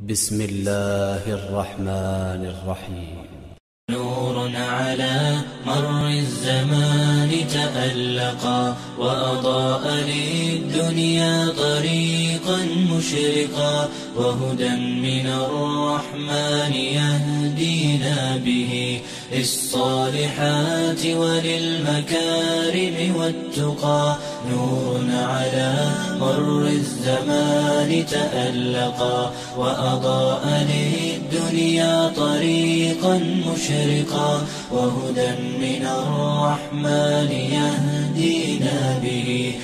بسم الله الرحمن الرحيم. نور على مر الزمان تألقا وأضاء للدنيا طريقا مشرقا، وهدى من الرحمن يهدينا به للصالحات وللمكارم والتقى. نور على مر الزمان تألقا وأضاء للدنيا طريقا مشرقا، وهدى من الرحمن يهدينا به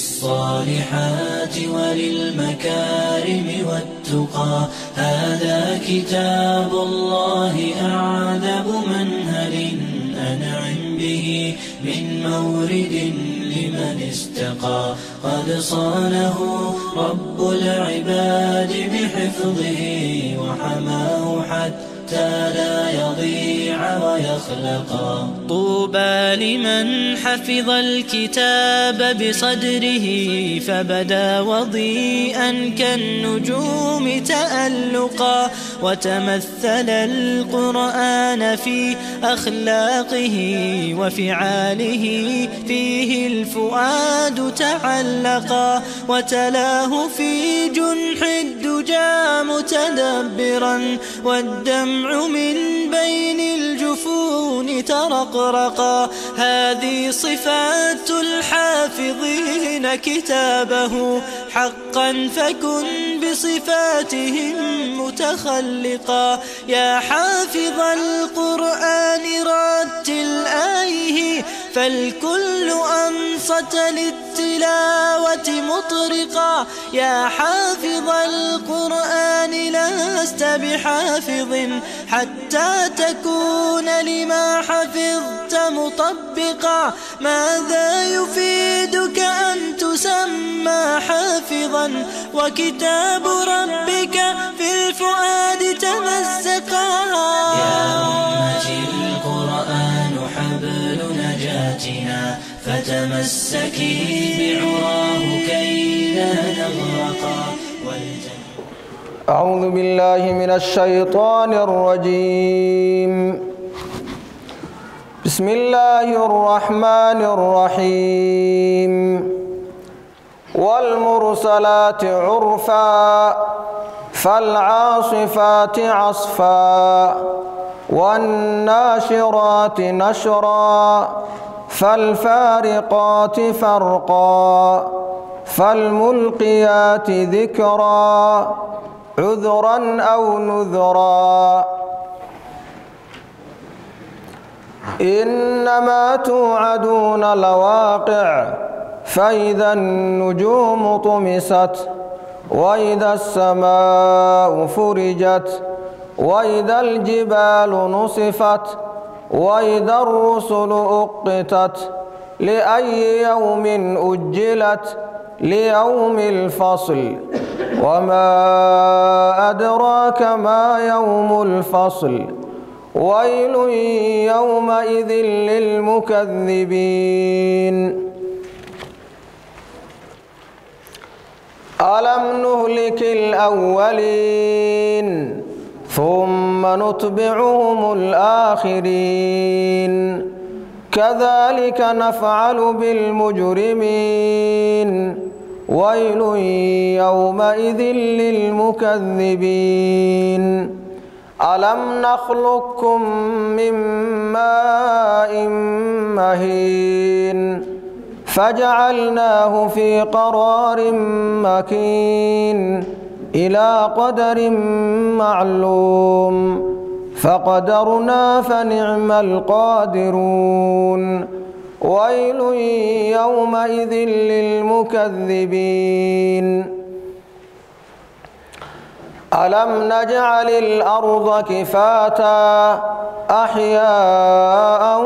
للصالحات وللمكارم والتقى. هذا كتاب الله أعذب منهل أنعم به من مورد لمن استقى. قد صانه رب العباد بحفظه وحماه حتى لا يضيع ويخلقا. طوبى لمن حفظ الكتاب بصدره فبدا وضيئا كالنجوم تألقا، وتمثل القرآن في أخلاقه وفعاله، فيه الفؤاد تعلقا، وتلاه في جنح الدجى متدبرا، والدمع من بين الجفون ترقرقا. هذه صفات الحافظين كتابه حقا، فكن بصفاتهم متخلقا. يا حافظ القرآن رتل آيه، فالكل أنصت للتلاوة مطرقا. يا حافظ القرآن لست بحافظ حتى تكون لما حفظت مطبقا. ماذا يفيدك أن تسمى حافظا وكتاب ربك في الفؤاد تمزقا؟ يا أمتي القرآن حبل نجاتنا، فتمسكي بعراه كي لا نغرقا. أعوذ بالله من الشيطان الرجيم. بسم الله الرحمن الرحيم. والمرسلات عرفا فالعاصفات عصفا والناشرات نشرا فالفارقات فرقا فالملقيات ذكرا عذرا أو نذرا. إنما توعدون لواقع، فإذا النجوم طمست وإذا السماء فرجت وإذا الجبال نصفت وإذا الرسل أقتت لأي يوم أجلت ليوم الفصل. وما أدراك ما يوم الفصل. ويل يومئذ للمكذبين. ألم نهلك الأولين ثم نتبعهم الآخرين كذلك نفعل بالمجرمين. ويل يومئذ للمكذبين. ألم نخلقكم من ماء مهين فجعلناه في قرار مكين إلى قدر معلوم فقدرنا فنعم القادرون. ويل يومئذ للمكذبين. ألم نجعل الأرض كفاتا أحياء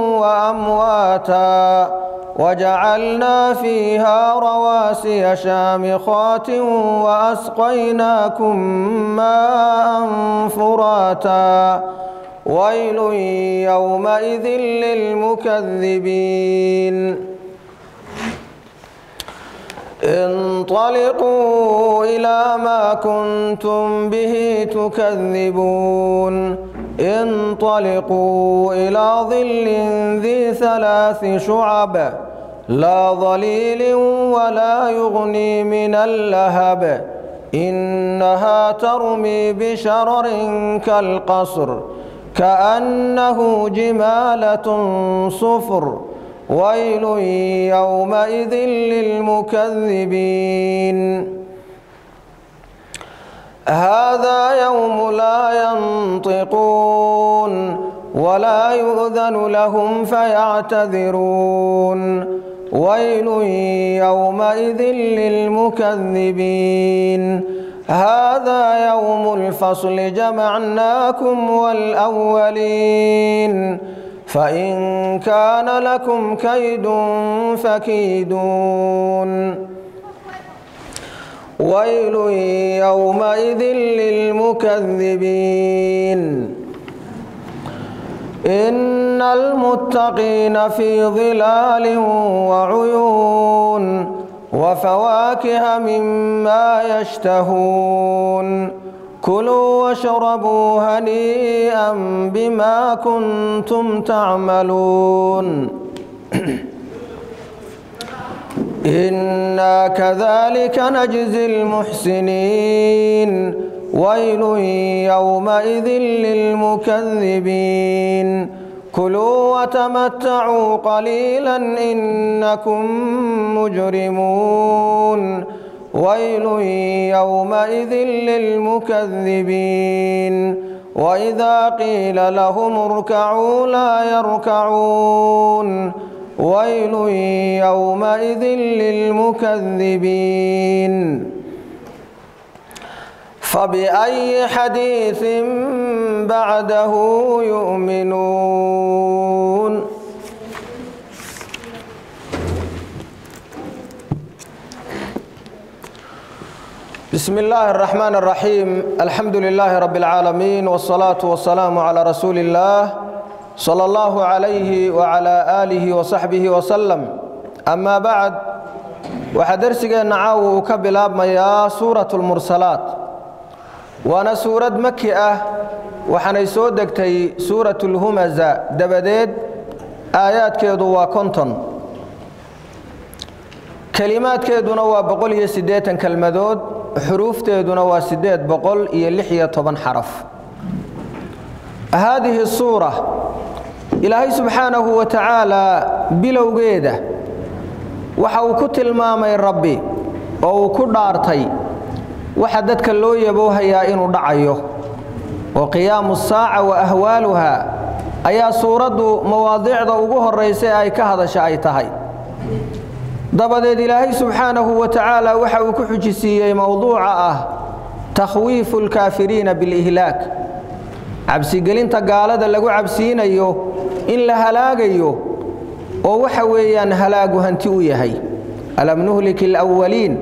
وأمواتا وجعلنا فيها رواسي شامخات وأسقيناكم ماء فراتا. ويل يومئذ للمكذبين. انطلقوا إلى ما كنتم به تكذبون انطلقوا إلى ظل ذي 3 شعب لا ظليل ولا يغني من اللهب إنها ترمي بشرر كالقصر كأنه جمالة صفر ويل يومئذ للمكذبين هذا يوم لا ينطقون ولا يؤذن لهم فيعتذرون ويل يومئذ للمكذبين هذا يوم الفصل جمعناكم والأولين فإن كان لكم كيد فكيدون ويل يومئذ للمكذبين إن المتقين في ظلال وعيون وفواكه مما يشتهون كلوا واشربوا هنيئا بما كنتم تعملون إنا كذلك نجزي المحسنين ويل يومئذ للمكذبين كلوا وتمتعوا قليلا إنكم مجرمون ويل يومئذ للمكذبين وإذا قيل لهم اركعوا لا يركعون ويل يومئذ للمكذبين فبأي حديث بعده يؤمنون بسم الله الرحمن الرحيم الحمد لله رب العالمين والصلاة والسلام على رسول الله صلى الله عليه وعلى آله وصحبه وسلم أما بعد وحدرسنا عاو كبلاب ميا سورة المرسلات وانا سورة مكية وحني سودكتي سورة الهمزة دبديد آيات كيدو وكنتن كلمات كيدونا وبقول هي 8 كلمات حروف تيدونا و8 بقول هي لحية 8 حرف هذه السورة إلهي سبحانه وتعالى بلو قيدة وحاو كتل مامي ربي أو كدارتي وحددك اللو يبوها يا إنو دعيه وقيام الساعة وأهوالها أي سورة مواضيع ضوءها الرئيسية أي كهذا شايتهاي dabadeed ilaahay subxaanahu wa ta'ala waxa uu ku xujisiyay mawduuca takhwiiful kaafiriina bil ihlaak cabsi gelinta gaalada lagu cabsiinayo in la halaagayo oo waxa weeyaan halaagu hanti u yahay alam nuhlikil awwaliin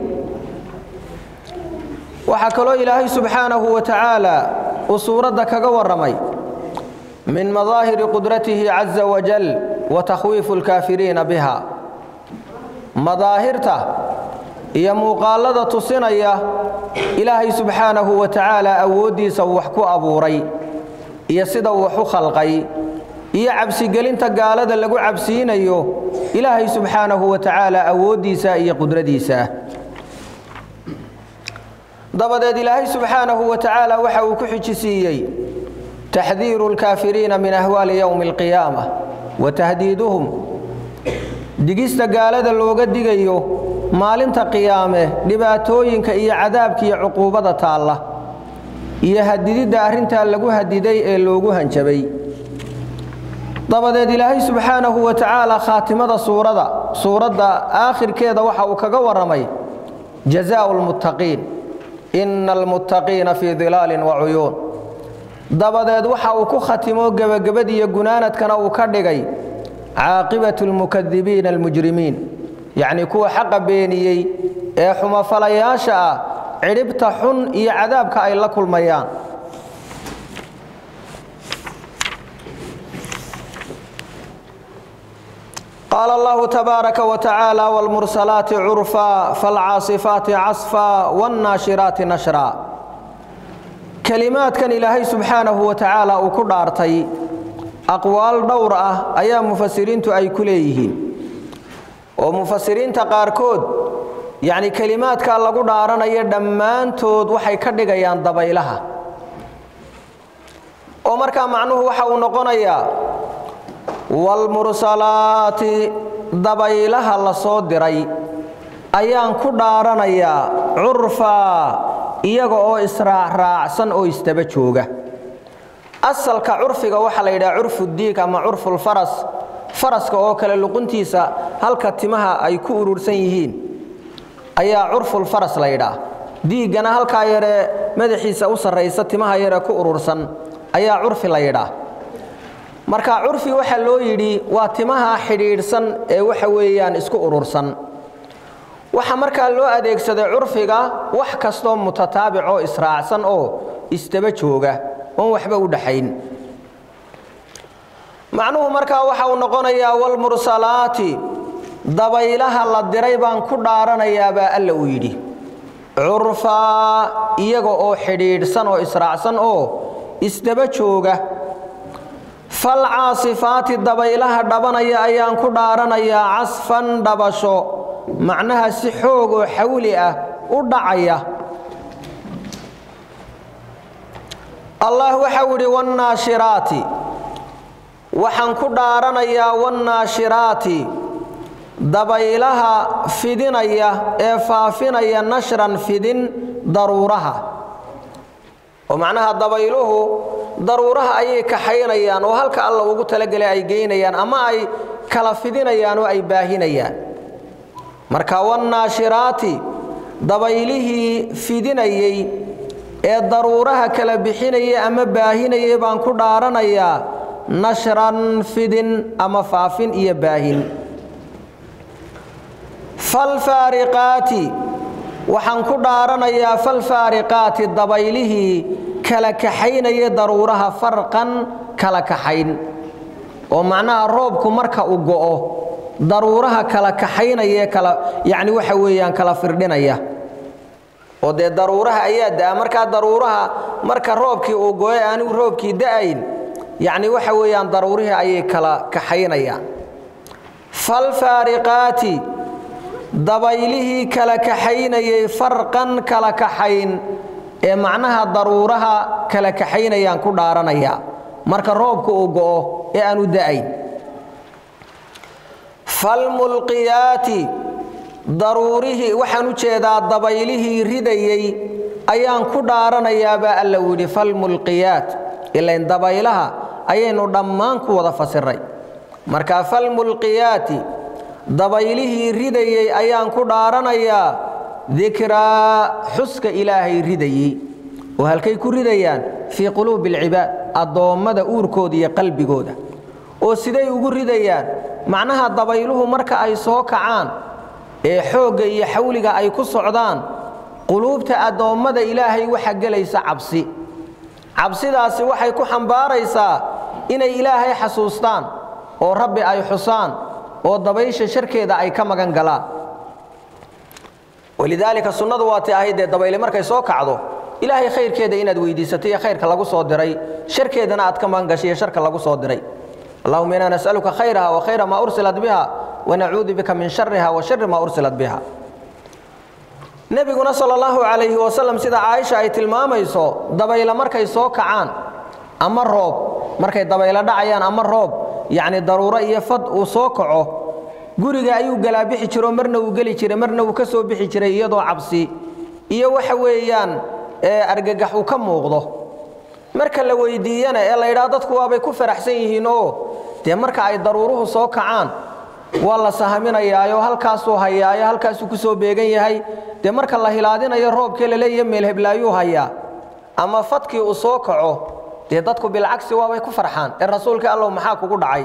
waxa kaloo ilaahay subxaanahu wa ta'ala uu suurada kaga waramay min madaahir qudratihi azza wa jal wa takhwiiful kaafiriina biha مظاهرته هي مقالدة تصنية إلهي سبحانه وتعالى أودي سوحكو أبوري هي سدوحو خلقي هي عبسي قلين تقالد اللقو عبسين أيوه إلهي سبحانه وتعالى أودي سائي قدردي ساه ضبدد إلهي سبحانه وتعالى وحو كحجسيي تحذير الكافرين من أهوال يوم القيامة وتهديدهم digista gaalada looga digayo maalinta qiyaame dhibaatooyinka iyo cadaabka iyo cuquubada taala iyo hadidida arinta lagu hadiday ee loogu hanjabay dabadeed ilaahay subxaanahu wa ta'ala khaatimada suurada aakhirkeeda waxa uu kaga waramay jazaa'ul muttaqiin innal muttaqiina fi dhilalin wa uyun dabadeed waxa uu ku khatimo gabagabadiyo gunaanadkana uu ka dhigay عاقبة المكذبين المجرمين يعني كو حق بينيي ee xuma falayaasha ciribta xun iyo cadaabka ay la kulmayaan قال الله تبارك وتعالى والمرسلات عرفا فالعاصفات عصفا والناشرات نشرا كلمات كان إلهي سبحانه وتعالى وكل أرتي أقوال دورة أيام مفسرين أي كليه ومفسرين تقاركود يعني كلمات كان لقود أرنا يدمان تود وحي كدقيان ضبيلها ومركا معنوه وحاو نقنيا والمرسلات ضبيلها لصودري أيان كدارنيا عرفا iyaga oo israacsan oo istaba jooga asalka curfiga waxa la yiraahdaa curfu diig ama curful faras faraska oo kale luquntiisa halka timaha ay ku urursan yihiin ayaa curful faras la yiraahdaa diigana halka yare madaxiisa u sareysa timaha yare ku urursan ayaa curfi la yiraahdaa marka curfi waxa loo yiri waa timaha xidhiidhsan ee waxa weeyaan isku urursan waxa marka loo adeegsaday curfiga wax kasto mutataabic oo israacsan oo istaba jooga oo waxba u dhaxayn macnuhu marka waxa uu noqonayaa wal mursalaati dabaylaha la diray baan ku dhaaranayaa baa alla u yiri curfa iyaga oo xidhiidhsan oo israacsan oo istaba jooga fal aasifaati dabaylaha dhabanaya ayaan ku dhaaranayaa asfan dabasho معناها سحوق وحولئة ودعية الله وحولي والناشرات وحن كدارنا يا والناشرات دبيلها فدنيا إفافنيا نشرا فدن ضرورها ومعناها دبيله ضرورها أي كحينيان وهلك الله وقلت لك أي جينيان أما أي كلفدنيان وأي باهنيان marka wannaashiraati dabaylihii fidinayay ee daruuraha kala bixinayay ama baahinayay baan ku dhaaranayaa nashran fidin ama faafin iyo baahin fal faariqaati waxaan ku dhaaranayaa fal faariqaati dabaylihii kala kaxaynayay daruuraha farqan kala kaxayn oo macnaha roobku marka uu go'o daruuraha kala kaxaynaya kala yaani waxa weeyaan kala firdhinaya oo de daruuraha ayaa daa marka daruuraha marka roobkii uu gooyay aan roobkii daayin yaani waxa weeyaan daruurihi ayay kala kaxaynayaan fal faariqaati dabaylihi kala kaxaynayay farqan kala kaxayn ee macnaha daruuraha kala kaxaynayaan ku dhaaranaya marka roobku uu go'o ee aanu daayin فالملقيات ضروره وحنو جيدا دبيله رديي ايان كدارنيا با الله ودي فالملقيات الا ان دبيلها ايانو دمان كو ودا فسري marka فالملقيات دبيله رديي ايان كدارنيا ذكرى حسك الهي رديي وهلكي كرديان في قلوب العباد الضومده اوركود يا قلبigooda oo siday ugu ridayaan macnaha dabayluhu marka ay soo kacaan ee xooga iyo xawliga ay ku socdaan quluubta adoomada ilaahay waxa galaysa cabsi cabsidaasi waxay ku xambaaraysaa inay ilaahay xasuustaan oo rabbi ay xusaan oo dabaysha sharkeeda ay ka magan galaan walidaalika sunnadu waati ahayde dabayle markay soo kacdo ilaahay khayrkeeda inaad weydiisatay khayrka lagu soo diray sharkeedana aad ka magan gashay sharka lagu soo diray اللهم إنا نسألك خيرها وخير ما أرسلت بها ونعوذ بك من شرها وشر ما أرسلت بها نبينا صلى الله عليه وسلم سيدة عائشة أي تلماميسو دبيل مركي سو كعان أما الروب مركي دبيل دعيان أما الروب يعني ضرورة يفض وسوكعه قرق أيو قلا بحي جرو مرنا وقلي جري مرنا وكسو بحي جري يدو عبسي إيا وحويان أرقاق وكم وغضه marka la weydiiyana ee la yiraahdo dadku waa bay ku faraxsan yihiin oo de marka ay daruuruhu soo kacaan wala sahaminayaayo halkaas oo hayaayo halkaas ku soo beegan yahay de marka la hilaadinayo roobkii la leeyahay meel heblaayu haya ama fadkii uu soo kaco de dadku bil cagsi waa bay ku farxaan ee rasuulka Allah maxaa kugu dhacay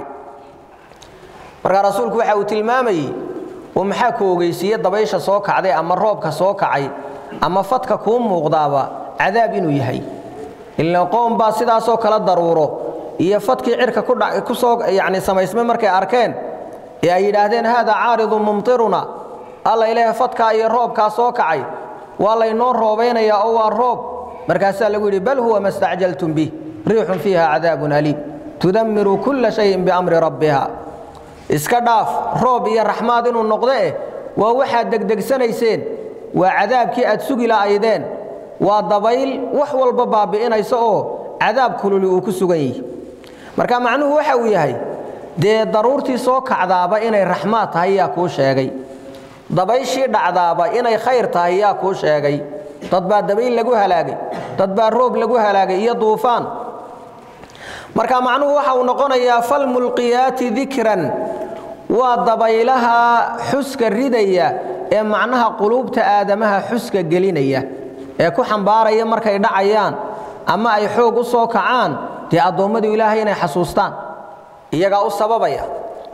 marka rasuulku waxa uu tilmaamay oo maxaa ku ogeysiyay dabaysha soo kacday ama roobka soo kacay ama fadka ku muuqdaaba cadaab inuu yahay إلا قوم باسداسو كلا ضرورو iyo fadkii cirka ku soo yaani samaysmay markay arkeen ee ay yidhaahdeen hada caaridun mumtiruna alla ilaahay fadkaa iyo roobkaa soo kacay waa laynoo roobaynayaa oo waa roob markaasaa lagu yidhi bal huwa ma stacjaltum bih riixun fiiha cadaabun aliim tudammiru kulla shayin biamri rabbiha iska dhaaf roob iyo raxmaad inuu noqdo waa waxaad degdegsanayseen waa cadaabkii aad sugi la'aydeen waa dabayl wax walba baabi'inaysa oo cadaab kululi uu ku sugan yihi marka macnuhu waxa uu yahay dee daruurtii soo kacdaaba inay raxmaad tahay yaa kuu sheegay dabayshii dhacdaaba inay khayr tahay yaa kuu sheegay dad baa dabayl lagu halaagay dad baa roob lagu halaagay iyo duufaan marka macnuhu waxa uu noqonayaa falmulqiyaati dikran waa dabaylaha xuska ridaya ee macnaha quluubta aadamaha xuska gelinaya ee ku xambaaraya markay dhacayaan ama ay xoog u soo kacaan dee addoommadu ilaahay inay xasuustaan iyagaa u sababaya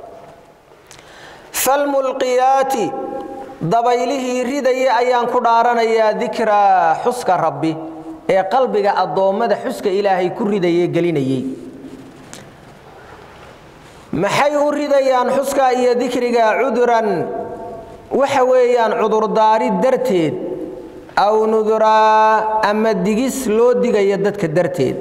falmulqiyaati dabaylihii ridaya ayaan ku dhaaranayaa dikraa xuska rabbi ee qalbiga addoommada xuska ilaahay ku ridayey gelinayey maxay u ridayaan xuskaa iyo dikriga cuduran waxa weeyaan cudurdaari darteed aw nuduraa ama digis loo digaya dadka darteed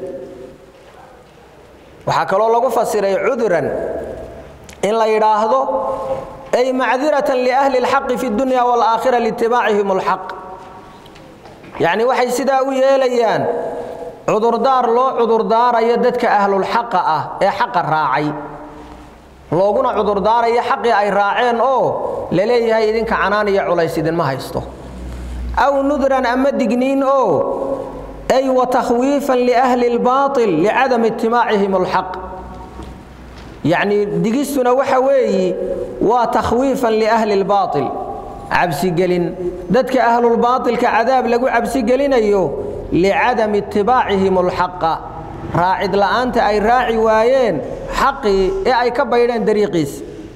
waxaa kaloo lagu fasiray cuduran in la yidhaahdo ay macdiratan liahli اlxaqi fi اdunya wاlaakhira liitibaacihim اlxaq yacni waxay sidaa u yeelayaan cudurdaar loo cudurdaarayo dadka ahlulxaqa ah ee xaqa raacay looguna cudurdaaraya xaqii ay raaceen oo la leeyahay idinka canaan iyo culays idinma haysto aw nudran ama digniin oo ay watakhwiifan liahli اlbaaطil licadami itibaacihim اlxaq yacni digistuna waxa weeyi waa takhwiifan liahli اlbaaطil cabsigelin dadka ahlulbaaطilka cadaab lagu cabsigelinayo licadami itibaacihim اlxaqa raacid la'aanta ay raaci waayeen xaqii ee ay ka baydheen dariiqiis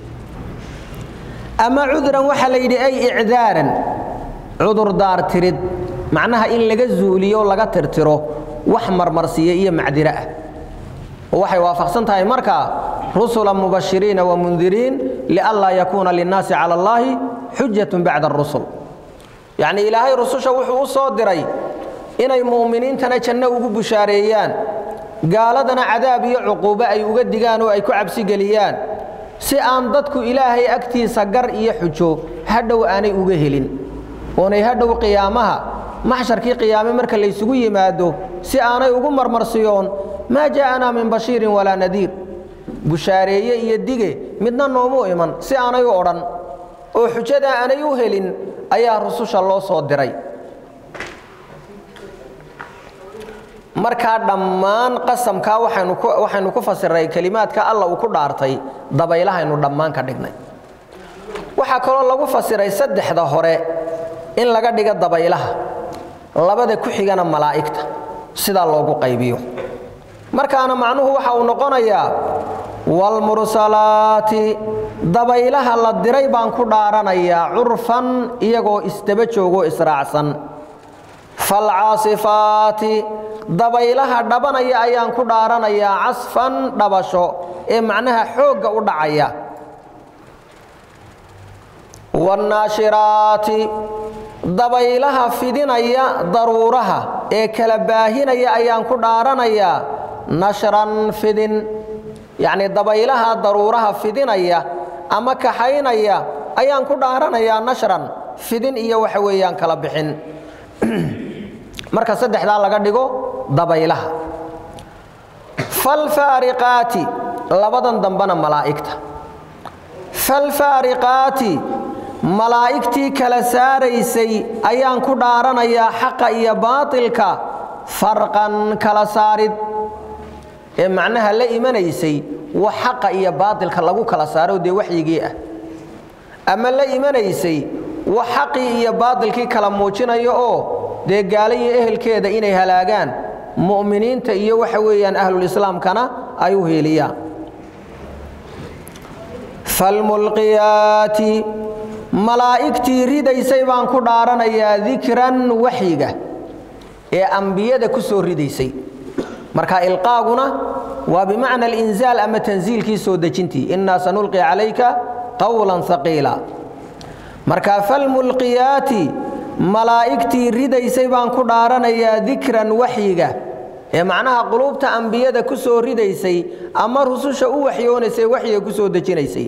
ama cudran waxaa la yidhi ay icdaaran cudurdaar tirid macnaha in laga zuuliyo laga tirtiro wax marmarsiiya iyo macdiro ah oo waxay waafaqsan tahay markaa rusula mubashiriina wamundiriin lianlaa yakuuna linnaasi cala allaahi xujatun bacda arusul yacni ilaahay rususha wuxuu u soo diray inay mu'miniintana janno ugu bushaareeyaan gaaladana cadaab iyo cuquubo ay uga digaan oo ay ku cabsigeliyaan si aan dadku ilaahay agtiisa gar iyo xujo hadhow aanay uga helin oonay hadhow qiyaamaha maxsharkii qiyaame marka laysugu yimaado si aanay ugu marmarsiyoon maa jaa'anaa min bashiirin walaa nadiir bushaareeye iyo dige midna noomu iman si aanay u odhan oo xujadaa aanay u helin ayaa rususha loo soo diray markaa dhammaan qasamkaa waxaynu ku fasiray kelimaadka alla uu ku dhaartay dabaylahaynu dhammaan ka dhignay waxaa kaloo lagu fasiray saddexda hore in laga dhigo dabaylaha labada ku xigana malaa'igta sidaa loogu qaybiyo markaana macnuhu waxa uu noqonayaa walmursalaati dabaylaha la diray baan ku dhaaranayaa curfan iyagoo isdaba joogoo israacsan falcaasifaati dabaylaha dhabanaya ayaan ku dhaaranayaa casfan dhabasho ee macnaha xoogga u dhacaya wannaashiraati dabaylaha fidinaya daruuraha ee kala baahinaya ayaan ku dhaaranayaa nashran fidin yacni dabaylaha daruuraha fidinaya ama kaxaynaya ayaan ku dhaaranayaa nashran fidin iyo waxa weeyaan kala bixin marka saddexdaa laga dhigo dabaylaha falfaariqaati labadan dambana malaa'igta falfaariqaati malaa'igtii kala saaraysay ayaan ku dhaaranayaa xaqa iyo baatilka farqan kala saarid ee macnaha la imanaysay wax xaqa iyo baatilka lagu kala saaro dee waxyigii ah ama la imanaysay wax xaqii iyo baatilkii kala muujinayo oo dee gaala iyo ehelkeeda inay halaagaan mu'miniinta iyo waxa weeyaan ahlulislaamkana ay u heeliyaan falmulqiyaati malaa'igtii ridaysay baan ku dhaaranayaa dikran waxyiga ee ambiyada ku soo ridaysay marka ilqaaguna waa bimacna alinzaal ama tanziilkii soo dejintii innaa sanulqi calayka qawlan thaqiila marka falmulqiyaati malaa'igtii ridaysay baan ku dhaaranayaa dikran waxyiga ee macnaha quluubta ambiyada ku soo ridaysay ama rususha u waxyoonaysay waxyiga ku soo dejinaysay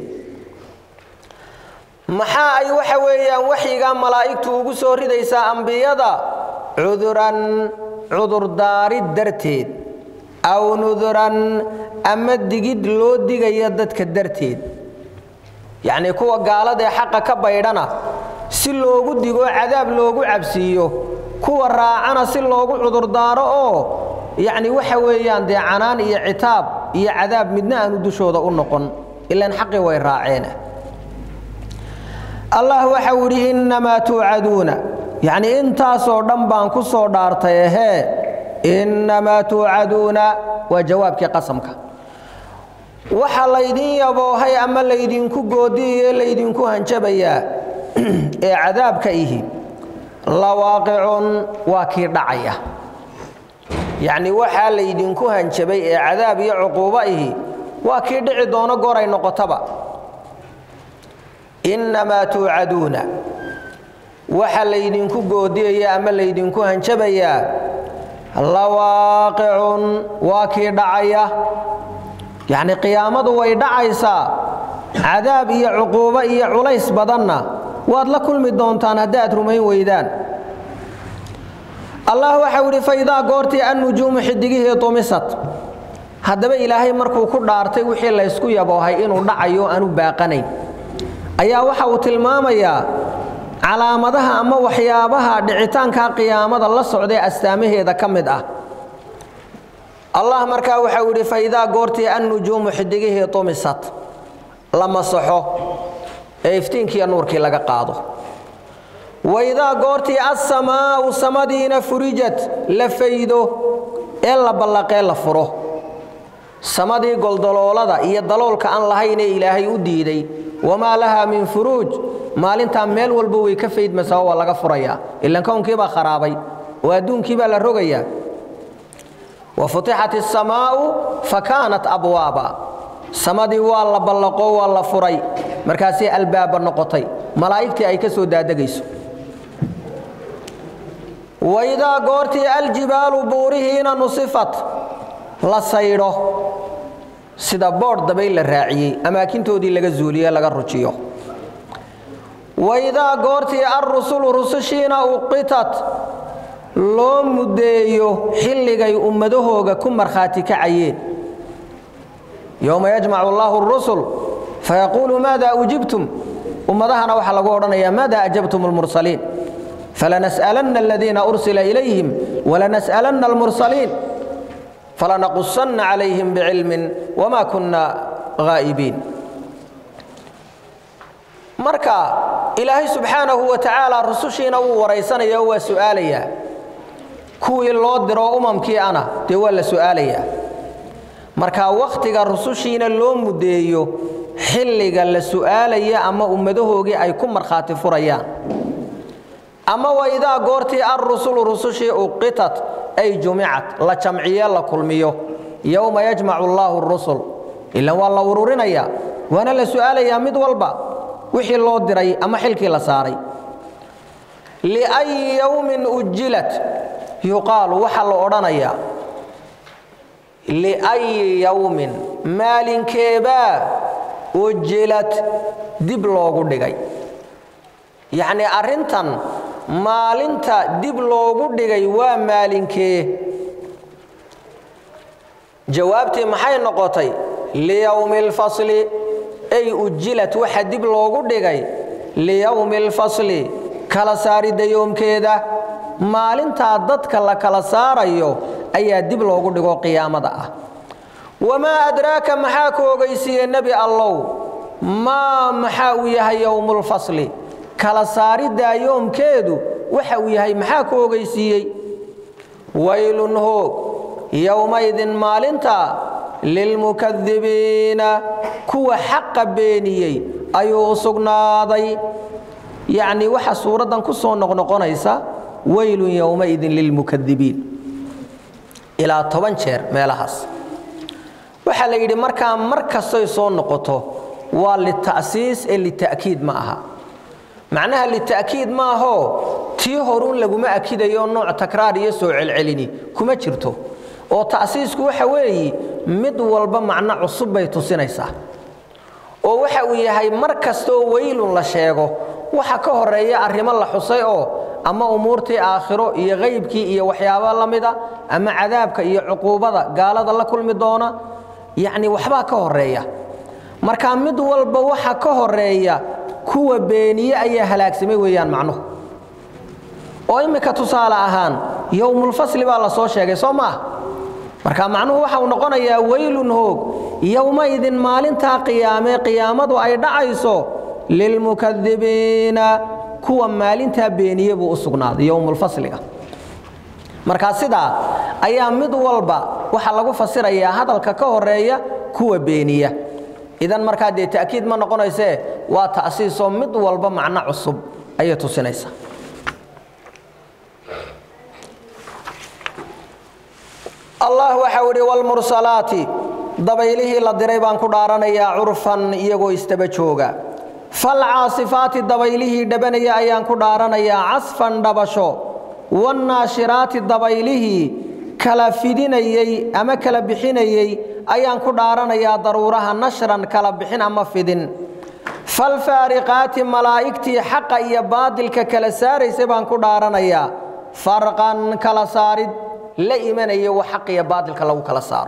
maxaa ay waxa weeyaan waxyiga malaa'igtu ugu soo ridaysaa ambiyada cuduran cudur daarid darteed aw nuduran ama digid loo digaya dadka darteed yacni kuwa gaalada ee xaqa ka baydhana si loogu digo cadaab loogu cabsiiyo kuwa raacana si loogu cudur daaro oo yacni waxa weeyaan dee canaan iyo citaab iyo cadaab midna aanu dushooda u noqon ilaan xaqii way raaceen allah waxa uu yidhi innamaa tuucaduuna yacni intaasoo dhan baan ku soo dhaartay ahee innamaa tuucaduuna waa jawaabkii qasamka waxa laydin yaboohay ama laydinku goodiye laydinku hanjabayaa ee cadaabka ihi lawaaqicun waa kii dhacaya yacni waxaa laydinku hanjabay ee cadaab iyo cuquubo ihi waa kii dhici doono goray noqotaba innamaa tuucaduuna waxa laydinku goodiyaya ama laydinku hanjabayaa lawaaqicun waa kii dhacaya yacni qiyaamadu way dhacaysaa cadaab iyo cuquubo iyo culays badanna waad la kulmi doontaan haddaad rumayn weydaan allah waxa uu yidhi faidaa goortii annujuumu xidigihii tumisat haddaba ilaahay markuu ku dhaartay wixii laysku yaboohay inuu dhacayo aanu baaqanayn ayaa waxa uu tilmaamayaa calaamadaha ama waxyaabaha dhicitaanka qiyaamada la socday astaamaheeda ka mid ah allah markaa waxa uu yidhi faidaa goortii annujuumu xidigihii tumisat la masaxo ee iftiinkiiyo nuurkii laga qaado waidaa goortii assamaa'u samadiina furijat la faydo ee la ballaqee la furo samadii goldoloolada iyo daloolka aan lahaynee ilaahay u diiday wamaa lahaa min furuuj maalintaa meel walba way ka faydmaysaa waa laga furayaa ilan kownkii baa kharaabay oo adduunkii baa la rogayaa wafutixat الsamaa'u fakaanat abwaaba samadii waa la ballaqo waa la furay markaasay albaaba noqotay malaa'igtii ay ka soo daadegayso waidaa goortii aljibaalu buurihiina nusifat la saydho sida boodh dabayl la raaciyey amaakintoodii laga zuuliye laga rujiyo waidaa goortii arrusulu rusushiina uqitat loo muddeeyo xilligay ummadahooga ku markhaati kacayeen yowma yajmacu allaahu arusul fayaquulu maada ujibtum ummadahana waxaa lagu odhanayaa maada ajabtum almursaliin falanas'alanna aladiina ursila ilayhim walanas'alanna almursaliin falanaqusanna calayhim bicilmin wama kunna ghaa'ibiin marka ilaahay subxaanahu wa tacaala rusushiina wuu waraysanaya oo waa su'aalayaa kuwii loo diro umamkii ana dee waa la su'aalayaa marka wakhtiga rusushiina loo muddeeyo xilliga la su'aalaya ama ummadahoogii ay ku markhaati furayaan ama waidaa goortii arrusulu rusushii uqitat ay jumicat la jamciye la kulmiyo yowma yajmacu allaahu arusul ilan waa la ururinayaa waana la su'aalayaa mid walba wixii loo diray ama xilkii la saaray liayi yowmin ujilat yuqaalu waxaa la odhanayaa liayi yowmin maalinkeebaa ujilat dib loogu dhigay yacnii arrintan maalinta dib loogu dhigay waa maalinkee jawaabtii maxay noqotay liyowmi alfasli ay ujilat waxa dib loogu dhigay liyowmi alfasli kala saaridda yoomkeeda maalintaa dadka la kala saarayo ayaa dib loogu dhigo qiyaamada ah wamaa adraaka maxaa ku ogeysiiyey nebi allow maa maxaa uu yahay yowmulfasli kala saariddaa yoomkeedu waxa uu yahay maxaa ku ogeysiiyey waylun hoog yowmaydin maalinta lilmukadibiina kuwa xaqa beeniyey ayuu u sugnaaday yacnii waxa suuraddan ku soo noqnoqonaysa waylun yowmaidin lilmukadibiin ilaa 10 jeer meelahaas waxaa la yidhi markaa mar kastoy soo noqoto وللتأسيس للتأكيد معها معناها للتأكيد ما هو تي هورون لغما أكيدايو نوع تكرار يسوع العليني كما جرتو oo taasiisku waxa weey mid walba macna cusub bay tusinaysaa oo waxa uu yahay mar kasto weylun la sheego waxa ka horeeya arrimo la xusay oo ama umuurtii aakhiro iyo qaybkii iyo waxyaabo la mid ah ama cadaabka iyo cuquubada gaalada la kulmi doona yaani waxba ka horeeya marka mid walba waxa ka horeeya kuwa beeniye ayaa halaagsamay weeyaan macnuhu oo imika tusaale ahaan yawmul fasl baa la soo sheegay Soomaa marka macnuhu waxa uu noqonayaa weylun hoog yawma idin maalinta qiyaamadu ay dhacayso lil mukaddibiina kuwa maalinta beeniye buu u sugnaaday yawmul fasliga marka sida ayaa mid walba waxa lagu fasirayaa hadalka ka horeeya kuwa beeniya idan marka de ta'kiid ma noqonayse waa taasiiso mid walba macna cusub ay tusinaysaa الله وحوري والمرسلات دبيله لدري بان كدارانيا عرفا iyagoo istaba jooga فالعاصفات دبيله دبنيا ayaan ku dhaaranaya casfan dabasho والناشرات دبيله kala fidinayay ama kala bixinayay ayaan ku dhaaranaya daruuraha nashran kala bixin ama fidin فالفارقات ملائكتي حق iyo baadilka kala saaraysay baan ku dhaaranaya farqan kala saarid لا إيمان أيه وحق يا باطل كلو كلا صار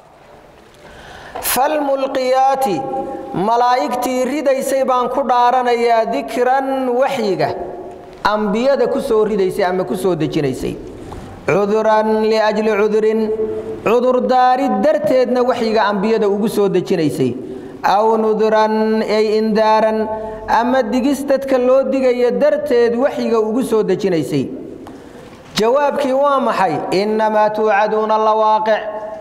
فالملقيات ملائكتي ريدا يسيبان كدارنا يا ذكرا وحيجة أنبياء كسور ريدا يسي أما كسور دجنيسي عذرا لأجل عذر دار الدرتنا وحيجة أنبياء وكسور دجنيسي أو نذرا أي إنذارا أما دجستت كلو دجا يدرتد وحيجة وكسور دجنيسي جوابك وامحي إنما توعدون الواقع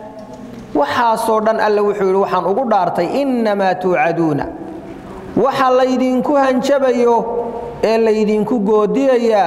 وحاصرا ألا وحول وحان أقول دارتي إنما توعدون وحال يدينكو هنشبيو إلا يدينكو قوديا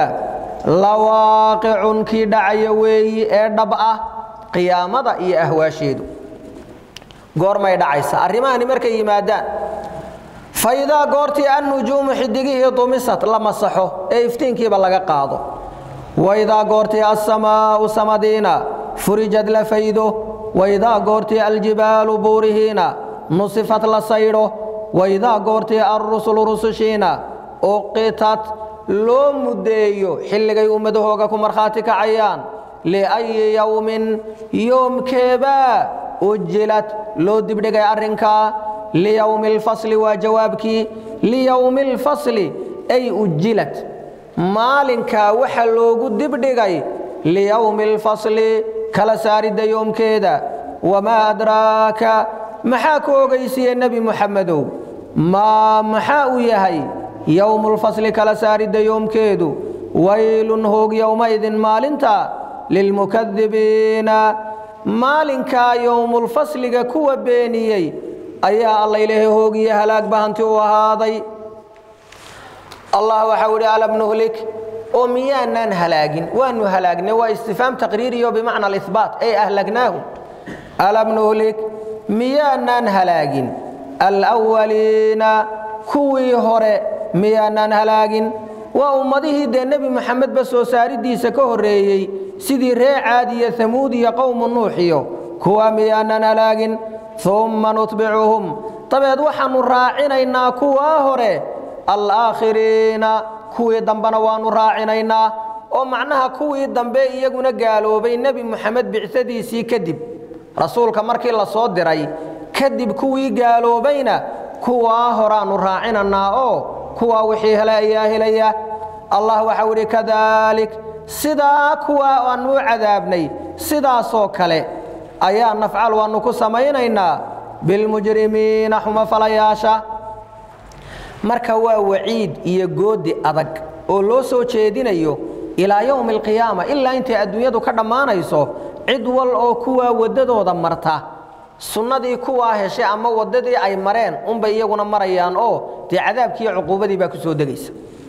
لواقع كي دعيوي إردبأ قيامة إي أهواشيدو قور ما يدعيسا الرماني مركي مادان فإذا قرتي النجوم حدقيه طمست لما صحو إفتينكي بلغا قاضو وإذا قرتي السماء سمدينا فرجت لفيده وإذا قرتي الجبال بورهينا نصفت لصيره وإذا قرتي الرسل رسشينا أقتت لو مديو حلقي أمدهوغكم مرخاتك عيان لأي يوم كيبا أجلت لو دبدقى أرنكا ليوم الفصل وجوابك ليوم الفصل أي أجلت maalinka waxa loogu dibdhigay liyawmil fasli kala saarida yoomkeeda wama adraaka maxaa ku ogeysiye nabi muxammadow maxaa uu yahay yawmul fasli kala saarida yoomkeedu waylun hoog yawma idin maalinta lilmukaddibiina maalinka yawmul fasliga kuwa beeniyay ayaa alla ilaahay hoogiya halaag bahanti u ahaaday الله وحوري على ابن هلك وميانا هلاجن وانو هلاجنا واستفهام تقريري بمعنى الإثبات أي أهلكناهم على ابن هلك ميانا هلاجن الأولين كوي هوري ميانا هلاجن وأمده دي النبي محمد بس وساري دي سكهري سيدي ري عادية ثمودية قوم نوحيو كوا ميانا هلاجن ثم نتبعهم طبعا وحن راعنا إنا كوا هوري الآخرين كوي دنبنا وانو راعينينا او معناها كوي دنبي ايغونا قالوا بين نبي محمد بعثديسي كدب رسولك مركي لا سو ديراي كدب كوي قالوا بين كوا هرانو راعيننا او كوا وحي هلايا الله وحوري كذلك سدا كوا انو عذابني سدا سو كله ايا نفعل وانو كسمينينا بالمجرمين حما فلياشا marka waa waciid iyo goodi adag oo loo soo jeedinayo ilaa yawm alqiyaama illa inta adduunyadu ka dhamaanayso cid wal oo kuwa wadadooda marta sunnadii kuwa heshay ama wadadii ay mareen unba iyaguna marayaan oo tii cadaabkii cuquubadii baa ku soo dagaysa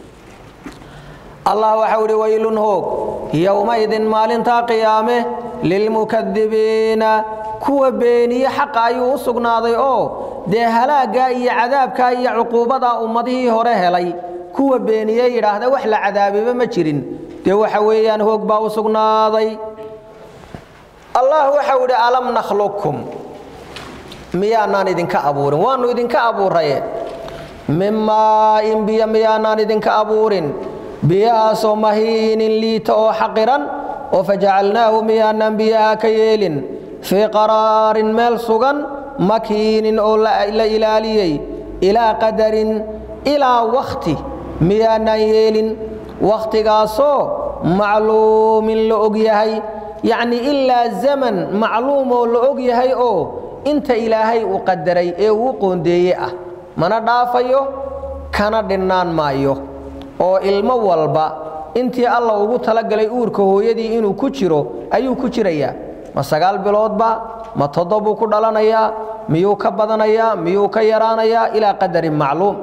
الله وحوري ويل هوك يومئذ مالنتا قيامه للمكذبين كوا بيني حق أيو سقناضي أو dee halaagaa iyo cadaabkaa iyo cuquubadaa ummadihii hore helay kuwa beeniyey yidhaahda wax la cadaabiba ma jirin dee waxa weeyaan hoog baa u sugnaaday allah waxa uu yidhi alam nakhluqkum miyaanaan idinka abuurin waannu idinka abuuraye min maa'in biyo miyaanaan idinka abuurin biyahaasoo mahiinin liita oo xaqiran oo fajacalnaahu miyaanaan biyaha ka yeelin fii qaraarin meel sugan makiinin oo la ilaaliyey ilaa qadarin ilaa wakhti miyaanaan yeelin wakhtigaasoo macluumin la og yahay yacni ilaa zaman macluumoo la og yahay oo inta ilaahay uu qadaray ee uu qoondeeye ah mana dhaafayo kana dhinnaan maayo oo ilmo walba intii Allah ugu talagalay uurka hooyadii inuu ku jiro ayuu ku jirayaa ma 9 biloodba ma 7 buu ku dhalanayaa miyuu ka badanayaa miyuu ka yaraanayaa ilaa qadarin macluum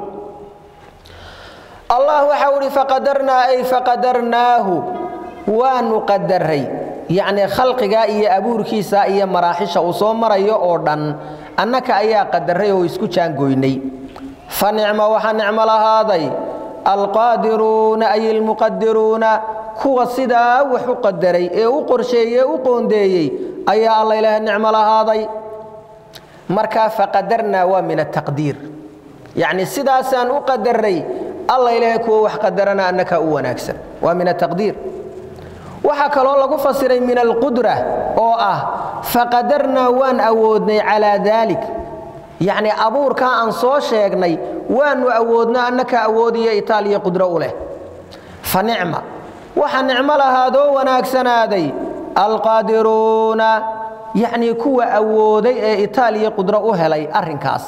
Allah waxa uu faqadarna ay faqadarnaahu wa nuqaddaray يعني خلقها إيا أبوركيسا إيا مراحشة وصومريو أوردن أنك أيا قدريو يسكو جانجويني فنعم وحنعم لهذا القادرون أي المقدرون كو الصدا وحو قدري إيو قرشي وقوندي أيا الله إله النعم لهذا مركا فقدرنا ومن التقدير يعني الصدا سان وقدري الله إله كو وحقدرنا أنك أوان أكسر ومن التقدير waxa kaloo lagu fasiray min alqudra oo ah faqadarna waan awoodnay ala dalik yani abuurka aan soo sheegnay waan awoodna annaka awoodiyo itaaliya qudra u leh fa ni'ma waxa ni'ma lahaado wanaagsanaaday alqadiruna yani kuwa awooday ee itaaliya qudra u helay arinkaas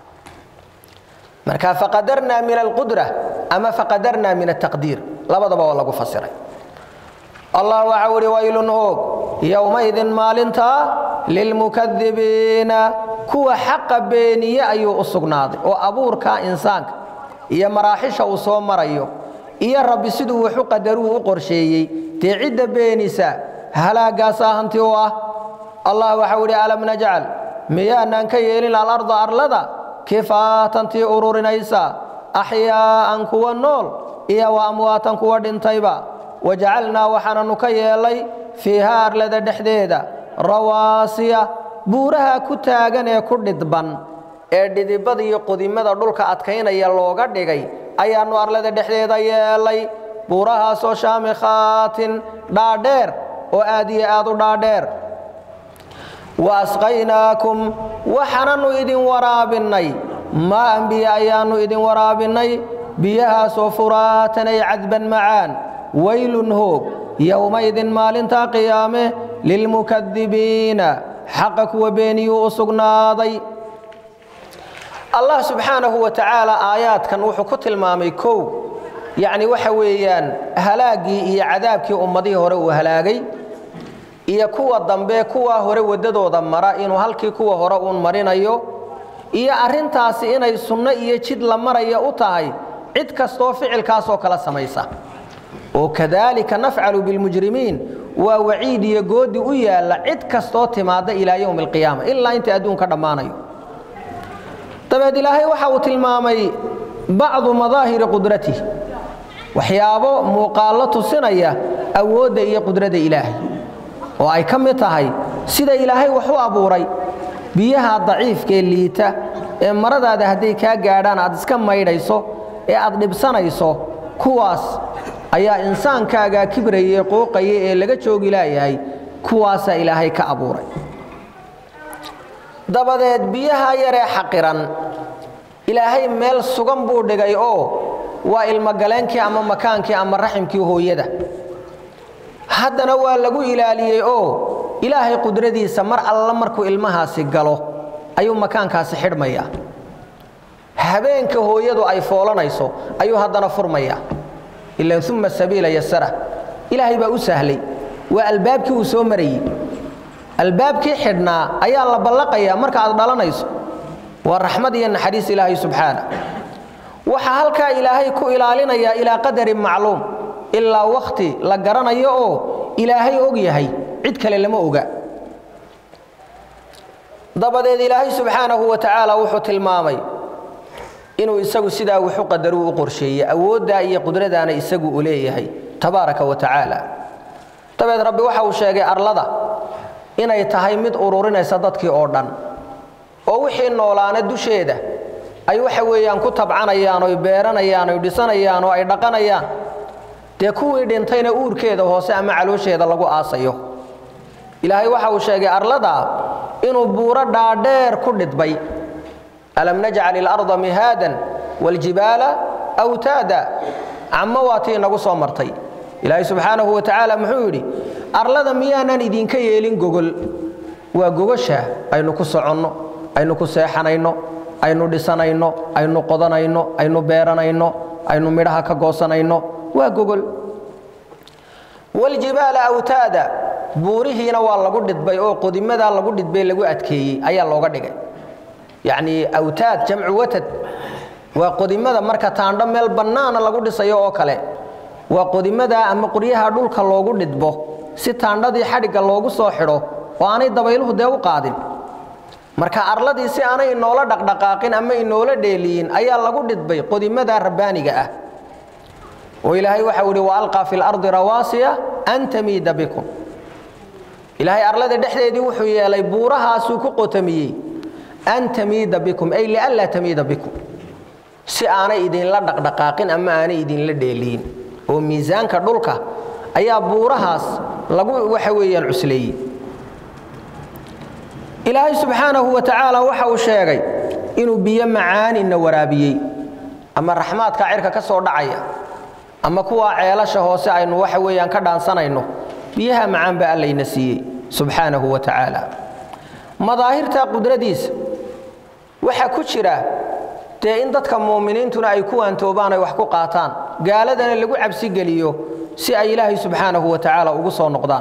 marka faqadarna min alqudra ama faqadarna min altaqdir labadaba waa lagu fasiray الله وعوري ويلنهوك يومئذ مالنتا للمكذبين كوا حق بيني أيو أصغناض وأبورك إنسانك إيا مراحش وصوم مريو إيا رب سدو وحق دروه قرشي تعد بينسا هلا قاسا هنتوا الله وعوري ألم نجعل ميانا كيلين الأرض أرلدا كفاتا تي أرور نيسا أحياء كوا النول إيا وأمواتا كوا دين طيبا وجعلنا وحنا نكيلي فيها أرلد دحديدا رواسيا بورها كتاغن كردبان ارددبدي قديمدا دولka adkaynaya looga dhigay ayaanu arlada dhexdeeda yeelay buuraha soo shaamikhatin dhaadheer oo aad iyo aad u dhaadheer waasqaynaakum waxaanu idin waraabinay ma anbiya ayaanu idin waraabinay biyaha soo furaatan ay cadban macaan ويل هوب يومئذ مالنتا قيامه للمكذبين حقك وبيني وسقناضي الله سبحانه وتعالى آيات كان وحكت المامي كو يعني وحويان هلاقي إيا عذابك أمضي هرو هلاقي إيا كوا الضنبي كوا هرو وددو ضمرا إنو هلكي كوا هرو مرين أيو إيا أرنتاسي إنا يسنة إيا جد لمرا إيا أطاهي عد كستو فعل كاسو كلا سميسا وكذلك نفعل بالمجرمين ووعيد يقود ويا لعد كستوت ماذا إلى يوم القيامة إلا أنت أدون كرمانيو طبعا إلهي وحاوت المامي بعض مظاهر قدرته وحيابه مقالة سنية أود إيا قدرة إلهي وأي كم يتهي سيدا إلهي وحو أبوري بيها ضعيف كيليتا مرض هذا هديكا قادان أدسكم ما يريسو أدنب سنيسو كواس ayaa insaankaaga kibrayay qooqay ee laga joogi laayahay kuwaasa ilaahay ka abuuray dabadeed biyaha yare xaqiran ilaahay meel sugan buu dhigay oo waa ilma galeenkii ama makaankii ama raximkii hooyada haddana waa lagu ilaaliyay oo ilaahay qudradiisa mar alla markuu ilmahaasi galo ayuu makaankaasi xidhmaya habeenka hooyadu ay foolanayso ayuu haddana furmaya إلا ثم السبيل يسره إلهي بقى سهلي والبابك وسومري البابك حدنا أي الله بلقيا مركع ضلنا يسو والرحمة ين حديث إلهي سبحانه وحالك إلهي كو إلالنا يا إلى قدر معلوم إلا وقتي لقرنا يو إلهي أوجي هي عدك لما أوجا dabadeed ilaahay subxaanahu wa tacaala wuxuu tilmaamay inuu isagu sidaa wuxu qadaru u qorsheeyey awoodda iyo qudradaana isagu u leeyahay tabaaraka wa tacaala dabeed rabbi waxa uu sheegay arlada inay tahay mid ururinaysa dadkii oo dhan oo wixii noolaana dusheeda ay waxa weeyaan ku tabcanayaan oo beeranayaan oo dhisanayaan oo ay dhaqanayaan dee kuwii dhintayna uurkeeda hoose ama caloosheeda lagu aasayo ilaahay waxa uu sheegay arlada inuu buuro dhaadheer ku dhidbay alam najcal al-ardha mihadan wal-jibala awtada amma waati nagu soo martay ilaahay subhanahu wa ta'ala muxuu yiri arlada miyaanan idinka yeelin gogol waa gogosha aynu ku soconno aynu ku seexanayno aynu dhisanayno aynu qodanayno aynu beeranayno aynu midhaha ka goosanayno waa gogol wal-jibala awtada buurihiina waa lagu dhidbay oo qodimada lagu dhidbay lagu adkeeyay ayaa looga dhigay yani awtaad jamcu watad waa qodimada marka taandho meel bannaana lagu dhisayo oo kale waa qodimada ama qoriyaha dhulka loogu dhidbo si taandhadii xadhiga loogu soo xidho oo aanay dabayluhu dee u qaadin marka arladii si aanay noola dhaqdhaqaaqin ama inoola dheeliyin ayaa lagu dhidbay qodimada rabbaaniga ah oo ilaahay waxa uu yiri wa alqa fil ardi rawasiya an tamida bikum ilaahay arlada dhexdeedii wuxuu yeelay buurahaas uu ku qotamiyay an tamida bikum ay la alla tamida bikum si aanay idin la dhaqdhaqaaqin ama aanay idin la dheeliyin oo miisaanka dhulka ayaa buurahaas lagu waxa weeyaan cusleeyay ilaahay subhanahu wa ta'ala waxa uu sheegay inuu biyo macaanina waraabiyay ama raxmaadka cirka ka soo dhacaya ama kuwa ceelasha hoose aynu waxa weeyaan ka dhaansanayno biyaha macaan ba Alla ina siiyay subhanahu wa ta'ala madaahirta qudradiisa waxa ku jira tee in dadka muuminiintuna ay ku waantoobaan ay wax ku qaataan gaaladana lagu cabsi galiyo si ay ilaahay subhanahu wa ta'ala ugu soo noqdaan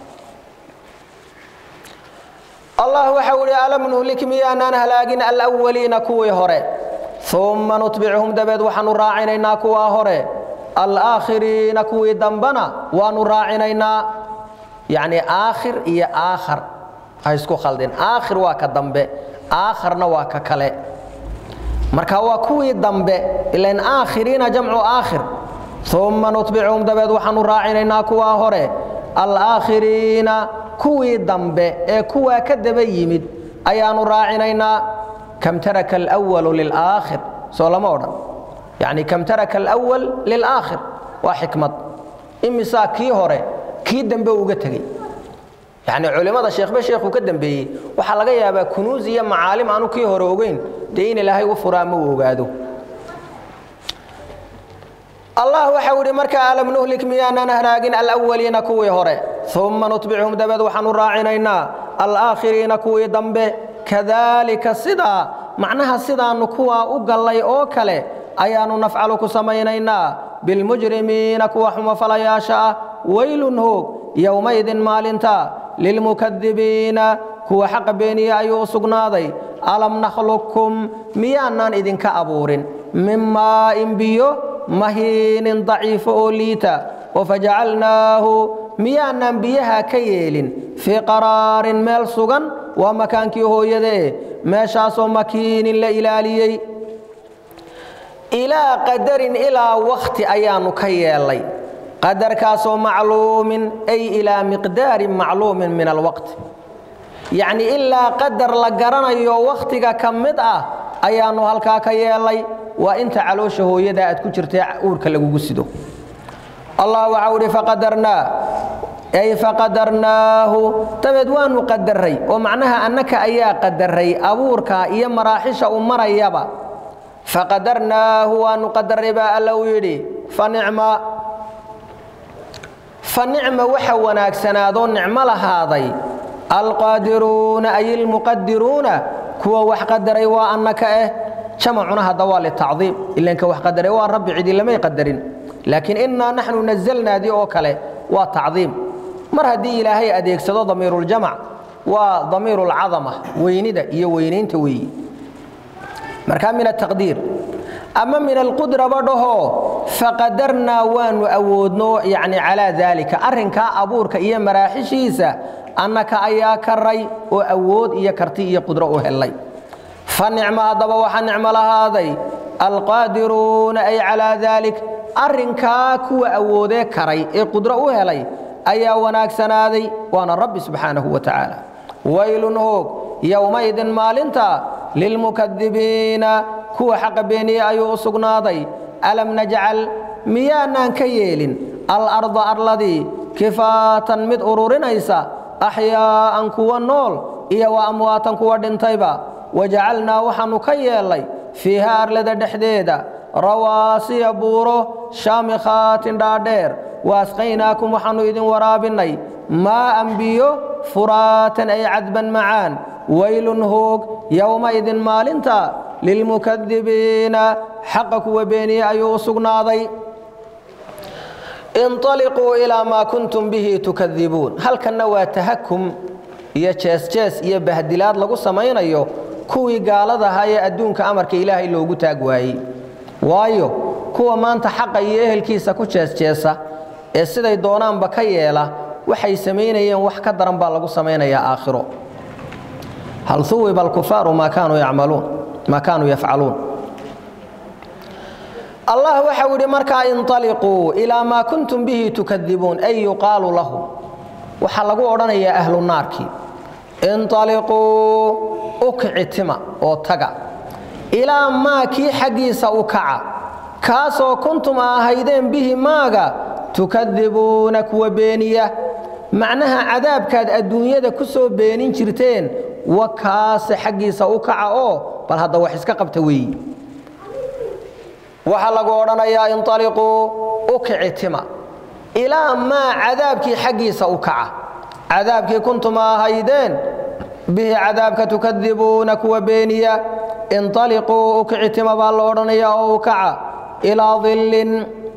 الله وحولي ألم نهلك ميانا هلاقين الأولين كوي هوري ثم نتبعهم دبد وحن راعينا كوا هوري الآخرين كوي دنبنا ونراعينا يعني آخر إيا آخر هايسكو خالدين آخر واكا دنبه آخر نواكا كالي مركا وكوي دنبه إلا إن آخرين جمع آخر ثم نتبعهم دبد وحن راعينا كوا هوري الآخرين كوي دنبه كوا كدبا يمد أيانو راعينا كم ترك الأول للآخر سولما ورن يعني كم ترك الأول للآخر وحكمة إمسا كي هوري كي دنبه وقتغي يعني علماء الشيخ بشيخ وكدنبه وحلقا يابا كنوزية معالم عنو كي هوري وقين دين الله وفرامه وقادو الله وحوري مركا ألم نهلك ميانا نهراقين الأولين كوي هوري ثم نتبعهم دبد وحن راعينا الآخرين كوي دنبه كذلك الصدا معناها الصدا نكوا أقلي أوكالي أيانو نفعلك سمينينا بالمجرمين كوا حما فلياشا ويل هوك يومئذ مالنتا للمكذبين كوا حق بيني أيو سقناضي ألم نخلقكم ميانا إذن كأبور مما إنبيو مهين ضعيف أوليتا وفجعلناه ميانا بيها كيل في قرار مال سغن ومكان كيهو يده ما شاسو مكين لإلالي إلى قدر إلى وقت أيان كيالي قدر كاسو معلوم أي إلى مقدار معلوم من الوقت يعني إلا قدر لقرنا يو وقتك كمدأ أيانو هالكا كيالي وإنت علوشه يدا أتكجرت أورك لغوسدو الله وعوري فقدرنا أي فقدرناه تبدوان قدري ومعناها أنك أيا قدري أورك إيا مراحش أمر يابا فقدرناه ونقدر با اللويدي فنعم وحوناك سنادون نعم لهذا القادرون أي المقدرون كوا وحقدري وأنك جمعنا هذا للتعظيم إلا إنك وحقدري والرب عدي لما يقدرين لكن إنا نحن نزلنا دي أوكله وتعظيم مر هدي إلهي أديك سدا ضمير الجمع وضمير العظمة ويندا وينين توي مركان من التقدير أما من القدرة برضه فقدرنا وان أودنا يعني على ذلك أرنك أبورك إيا مراحشيسة annaka ayaa karay oo awood iyo karti iyo qudro u helay fanicma haddaba waxaa nicmo lahaaday alqaadiruuna ay calaa daalik arrinkaa kuwa awoodee karay ee qudro u helay ayaa wanaagsanaaday waana rabbi subxaanahu wa tacaala waylun hoog yowmaidin maalinta lilmukadibiina kuwa xaqa beeniye ayuu u sugnaaday alam najcal miyaanaan ka yeelin alarda arladii kifaatan mid ururinaysa axyaa'an kuwa nool iyo wa amwaatan kuwa dhintayba wajacalnaa waxaannu ka yeellay fiiha arlada dhexdeeda rawaasiya buuro shaamikhaatin dhaadheer waasqaynaakum waxaannu idin waraabinnay maa'an biyo furaatan ay cadban macaan waylun hoog yowmaidin maalinta lilmukadibiina xaqa kuwa beeniye ayuu u sugnaaday inطaliquu ilaa maa kuntum bihi tukadibuun halkanna waa tahakum iyo jees-jees iyo bahdilaad lagu samaynayo kuwii gaaladahaa ee adduunka amarka ilaahay loogu taag waayey waayo kuwa maanta xaqa iyo ehelkiisa ku jees-jeesa ee siday doonaanba ka yeela waxay samaynayeen wax ka daran baa lagu samaynayaa aakhiro hal huwiba alkufaaru maa kaanuu yafcaluun allah waxa uu yidhi markaa inطaliquu ilaa maa kuntum bihi tukadibuun ay yuqaalu lahu waxaa lagu odhanayaa ahlu naarkii inطaliquu ukcitima oo taga ilaa maa kii xaggiisa u kaca kaasoo kuntum ahaydeen bihi maaga tukadibuuna kuwa beeniya macnaha cadaabkaad adduunyada ku soo beenin jirteen wa kaase xaggiisa u kaca oo bal hadda wax iska qabta weeyi waxaa lagu odhanayaa inطaliquu ukcitima ilaa maa cadaabkii xaggiisa u kaca cadaabkii kuntum ahaydeen bihi cadaabka tukadibuuna kuwa beeniya inطaliquu ukcitima baa la odhanayaa oo u kaca ilaa dillin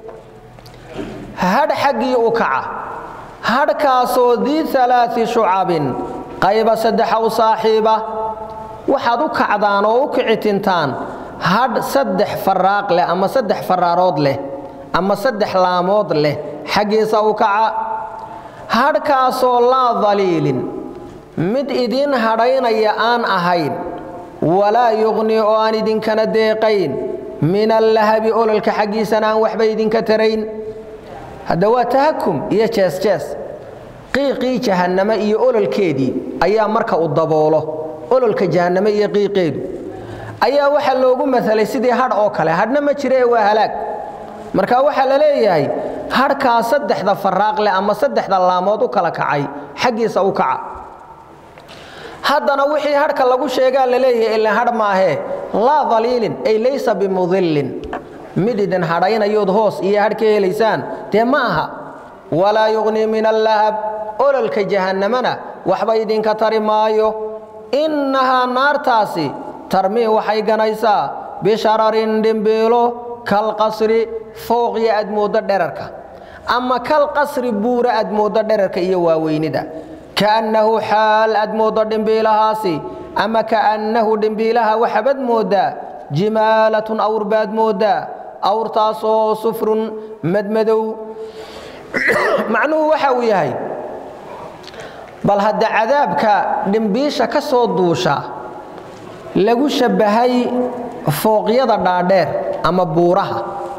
hadh xaggii u kaca hadhkaasoo dii alaai shucabin qayba saddexa u saaxiiba waxaad u kacdaan oo u kicitintaan hadh saddex faraaq leh ama saddex faraarood leh ama saddex laamood leh xaggiisa u kaca hadhkaasoo laa daliilin mid idiin hadhaynaya aan ahayn walaa yuqni oo aan idinkana deeqayn min allahabi ololka xaggiisana aan waxba idinka tarayn hadda waa tahakum iyo jees-jees qiiqii jahanname iyo ololkeedii ayaa marka u daboolo ololka jahanname iyo qiiqeedu ayaa waxaa loogu masalay sidii hadh oo kale hadhna ma jira ee waa halaag marka waxaa la leeyahay hadhkaa saddexda faraaq leh ama saddexda laamood u kala kacay xaggiisa u kaca haddana wixii hadhka lagu sheegaa la leeyahay ilaa hadh maahee laa daliilin ay laysa bimudillin mid idin hadhaynayood hoos iyo hadh ka helaysaan dee ma aha walaa yuqni min allahab ololka jahannamana waxba idinka tari maayo innahaa naartaasi tarmii waxay ganaysaa bishararin dhimbiilo kalqasri fooqya aad mooddo dherarka ama kalqasri buura aad mooddo dherarka iyo waaweynida kaannahu xaal aad mooddo dhimbiilahaasi ama kaannahu dhimbiilaha waxaabad mooddaa jimaalatun awr baad mooddaa awrtaasoo sufrun madmadow macnuhu waxa uu yahay bal hadda cadaabka dhimbiisha ka soo duusha lagu shabbahay fooqyada dhaadheer ama buuraha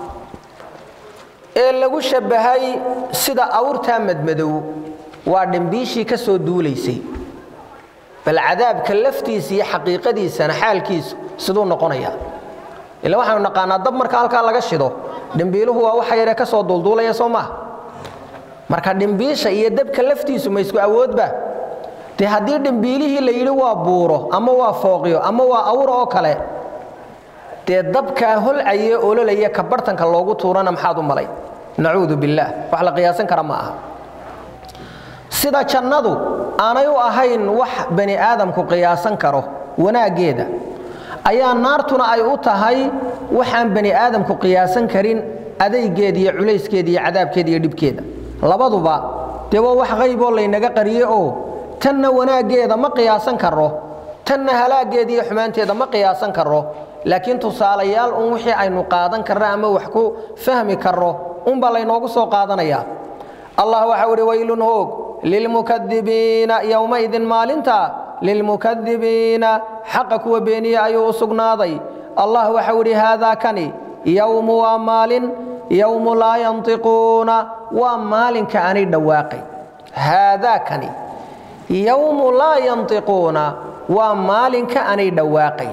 ee lagu shabbahay sida awrtaa madmadow waa dhimbiishii ka soo duulaysay bal cadaabka laftiisa iyo xaqiiqadiisana xaalkiisu siduu noqonaya ilaa waxaanu naqaanaa dab marka halkaa laga shido dhimbiiluhu waa waxa yare ka soo duulduulaya soo maaha marka dhimbiisha iyo dabka laftiisu ma isku awoodba dee haddii dhimbiilihii la yidhi waa buuro ama waa fooqyo ama waa awr oo kale dee dabkaa holcaye ololaya ka bartanka loogu tuurana maxaad u malay nacuudu billaah wax la qiyaasan kara ma aha sida jannadu aanay u ahayn wax bani aadamku qiyaasan karo wanaaggeeda ayaa naartuna ay u tahay waxaan bani aadamku qiyaasan karin adaygeeda iyo culayskeeda iyo cadaabkeeda iyo dhibkeeda labaduba dee waa wax qayboo laynaga qariye oo tanna wanaaggeeda ma qiyaasan karo tanna halaaggeeda iyo xumaanteeda ma qiyaasan karo laakiin tusaalayaal un wixii aynu qaadan karno ama wax ku fahmi karno unbaa laynoogu soo qaadanayaa allah waxa uhi waylun hoog للمكذبين يومئذ مالنتا للمكذبين حقك وبيني أي أسقناضي الله وحوري هذا كني يوم ومال يوم لا ينطقون ومال كأني الدواقي هذا كني يوم لا ينطقون ومال كأني الدواقي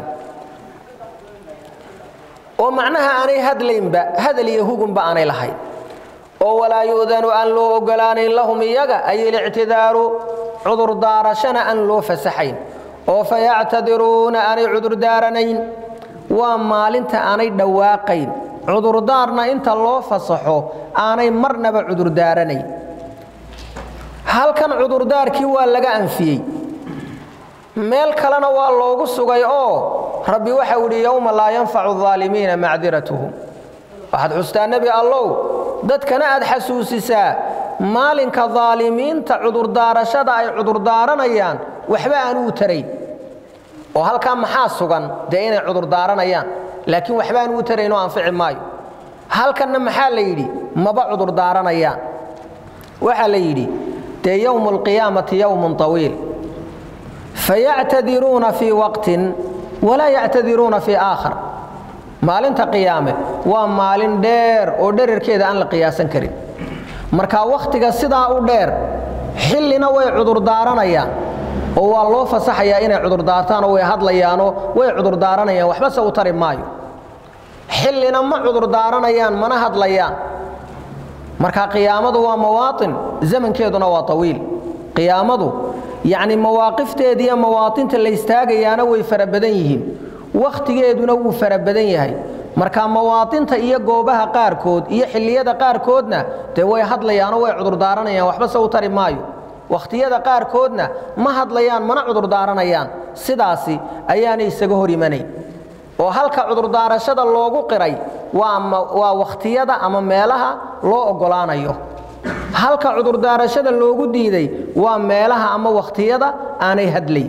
ومعناها أني هذا اللي يهوجم بأني لهي ولا يؤذن أن لو قلان لهم يجا أي الاعتذار عذر دار شنا أن لو فسحين وفيعتذرون أن عذر دارنين وما لنت أني دواقين عذر دارنا أنت الله فصحه أني مرنا بعذر دارنين هل كان عذر دار كي ولا أنفي مال كلنا والله قصقي ربي وحولي يوم لا ينفع الظالمين معذرتهم واحد حستا النبي الله dadkana aad xasuusisaa maalinka dhaalimiinta cudur daarashada ay cudur daaranayaan waxba aan u taray oo halka maxaa sugan inay cudur daaranayaan laakiin waxba aan u tarayno aan fici maayo halkana maxaa la yiri maba cudur daaranayaan waxa la yiri yawmul qiyaamati yawmun tawiil fayactadiruna fi waqtin wala yactadiruna fi aakhar maalinta qiyaame waa maalin dheer oo dhererkeeda aan la qiyaasan karin marka waqtiga sidaa u dheer xillina way cudur daaranayaan oo waa loo fasaxayaa inay cudur daartaan oo way hadlayaan oo way cudur daaranayaan waxba soo tari maayo xillina ma cudur daaranayaan mana hadlayaan marka qiyaamadu waa mawaatin zamankeeduna waa tawiil qiyaamadu yaani mawaaqifteedii iyo mawaatinta la istaagayaana way farabadan yihiin waqtigeeduna wuu farabadan yahay marka mawaatinta iyo goobaha qaarkood iyo xilliyada qaarkoodna way hadlayaan oo way cudur daaranayaan waxba soo tari maayo waqtiyada qaarkoodna ma hadlayaan mana cudur daaranayaan sidaasi ayaanay isaga hor imanay oo halka cudur daarashada loogu qiray waa waqtiyada ama meelaha loo ogolaanayo halka cudur daarashada loogu diiday waa meelaha ama waqtiyada aanay hadlay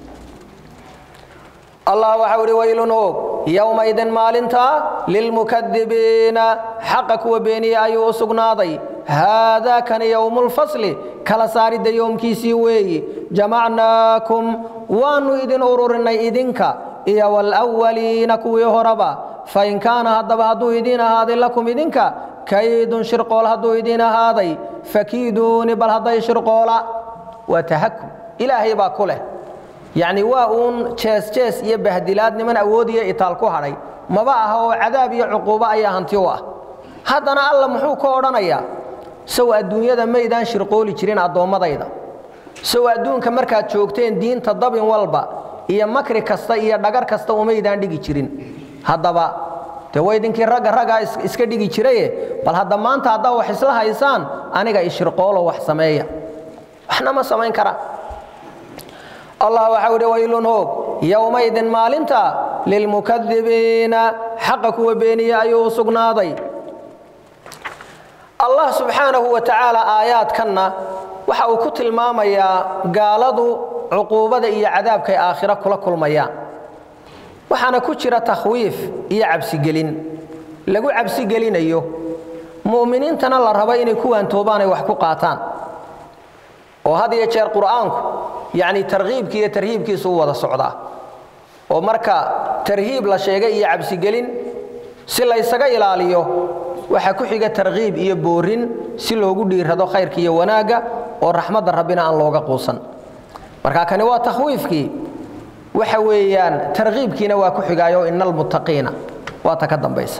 الله وحوري ويلنه يومئذ مالنتا للمكذبين حقك وبيني أي أسقناضي هذا كان يوم الفصل كلا سارد يوم كيسي وي جمعناكم وانو إذن أرورنا إذنك إيا والأولين كوي هربا فإن كان هدو إذن هذا لكم إذنك كيد شرقول هدو إذن هذا فكيدون بل هذا شرقول وتهكم إلهي باكله يعني واون جاس يبهدلات من أودية إطالكو هاي ما بقى هو عذاب عقوبة أي هنتيوه هذا أنا الله محو كورانيا سوى الدنيا ده ميدان شرقولي تشرين عضوما ضيدا سوى الدنيا كمركات شوكتين دين تضبين والبا إيا مكري كستا إيا دقار كستا وميدان ديجي تشرين هذا بقى تويدين كي رقا إسكا ديجي تشريه بل هذا ما أنت هذا وحسلها إنسان أنا جاي شرقوله وحسمية إحنا ما سمين كرا الله وحوده ويلنه يومئذ مالنتا للمكذبين حقك وبيني أيو سقناضي الله سبحانه وتعالى آيات كنا وحاو كتل ماما يا قالوا عقوبة إيا عذابك آخرة كل ميا وحانا كتشرة تخويف إيا عبسي قلين لقو عبسي قلين أيو مؤمنين تنال ربين كوان توباني وحكو قاتان وهذا يشير قرآنك يعني ترغيبك يا ترهيبك سوى الصعدة ومركا ترهيب لا شيء يعبس قلين سلا يسقى إلى عليه وحكوا حاجة ترغيب يبورين سلا وجودير هذا خيرك يا وناجا ورحمة ربنا عن لوجا قوسا مركا كان هو تخويفك وحويان ترغيبك نواكوا حاجة إن المتقين وتقدم بيس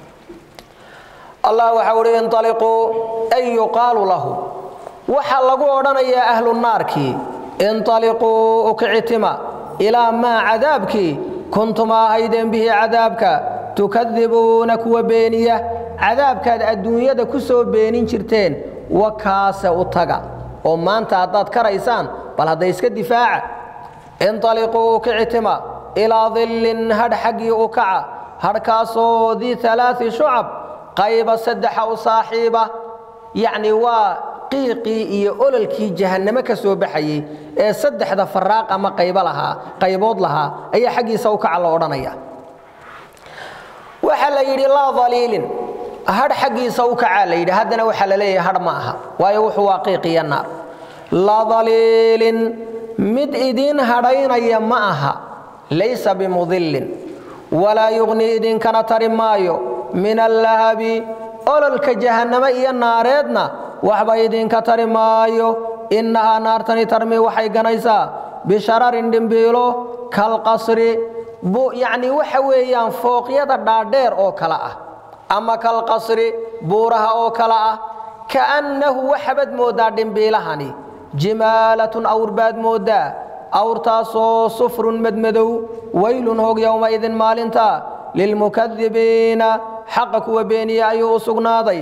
الله وحوري انطلقوا أي يقال له وحلقوا ورنا يا أهل النار كي انطلقوا كعتما إلى ما عذابك كنتم أيدين به عذابك تكذبونك وبينية عذابك الدنيا دا كسو بينين شرتين وكاس وطقع وما أنت عداد كريسان بل هذا يسك الدفاع انطلقوا كعتما إلى ظل هد حقي أكع هركاسو ذي 3 شعب قيب سدح وصاحبة يعني qiiqii iyo ololkii jahannamo ka soo baxayay ee saddexda faraaq ama qaybood lahaa ayaa xaqiisa u kaca la oranaya waxa la yiri la dhaliilin had xaqiisa u kaca la yiri hadana waxa la leeyahay had ma aha waayo wuxuu waa qiiqiya naar la daliilin mid idin hadhaynaya ma aha laysa bimudillin walaa yughni idinkana tari maayo min allahabi ololka jahannama iyo naareedna waxba idinka tari maayo innahaa naartani tarmi waxay ganaysaa bishararin dhimbiilo kalqasri yacni waxa weeyaan fooqyada dhaadheer oo kale ah ama kalqasri buuraha oo kale ah kaannahu waxaad moodaa dhimbiilahani jimaalatun awr baad moodaa awrtaasoo sufrun madmadow waylun hoog yowmaidin maalinta lilmukadibiina xaqa kuwa beeniya ayuu u sugnaaday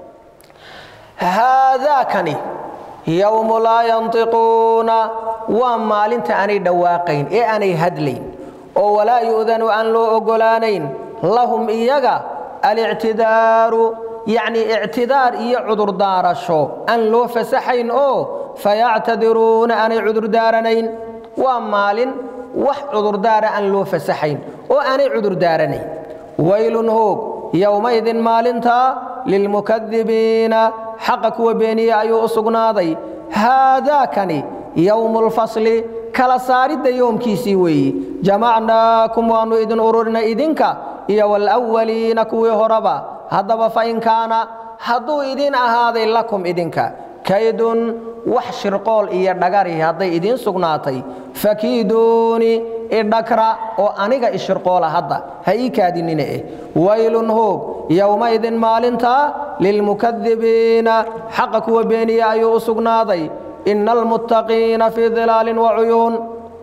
haadaakani yowmu laa yantiquuna waa maalinta aanay dhawaaqayn ee aanay hadlayn oo walaa yu'danu aan loo ogolaanayn lahum iyaga alictidaaru yacni ictidaar iyo cudurdaarasho aan loo fasaxayn oo fayactadiruuna aanay cudurdaaranayn waa maalin wax cudurdaara aan loo fasaxayn oo aanay cudurdaaranayn waylun hoog yowmaidin maalintaa lilmukadibiina xaqa kuwa beeniya ayuu u sugnaaday haadaakani yowmu lfasli kala saaridda yoomkiisii weeyi jamacnaakum waannu idin ururina idinka iyo walawaliina kuwii horeba haddaba fain kaana hadduu idin ahaaday lakum idinka kaydun wax shirqool iyo dhagari hadday idiin sugnaatay fakiiduuni idhakra oo aniga ishirqoola hadda ha ii kaadinina waylun hoog yowmaidin maalintaa lilmukadibiina xaqa kuwa beeniya ayuu u sugnaaday ina almuttaqiina fii dilaalin wacuyuun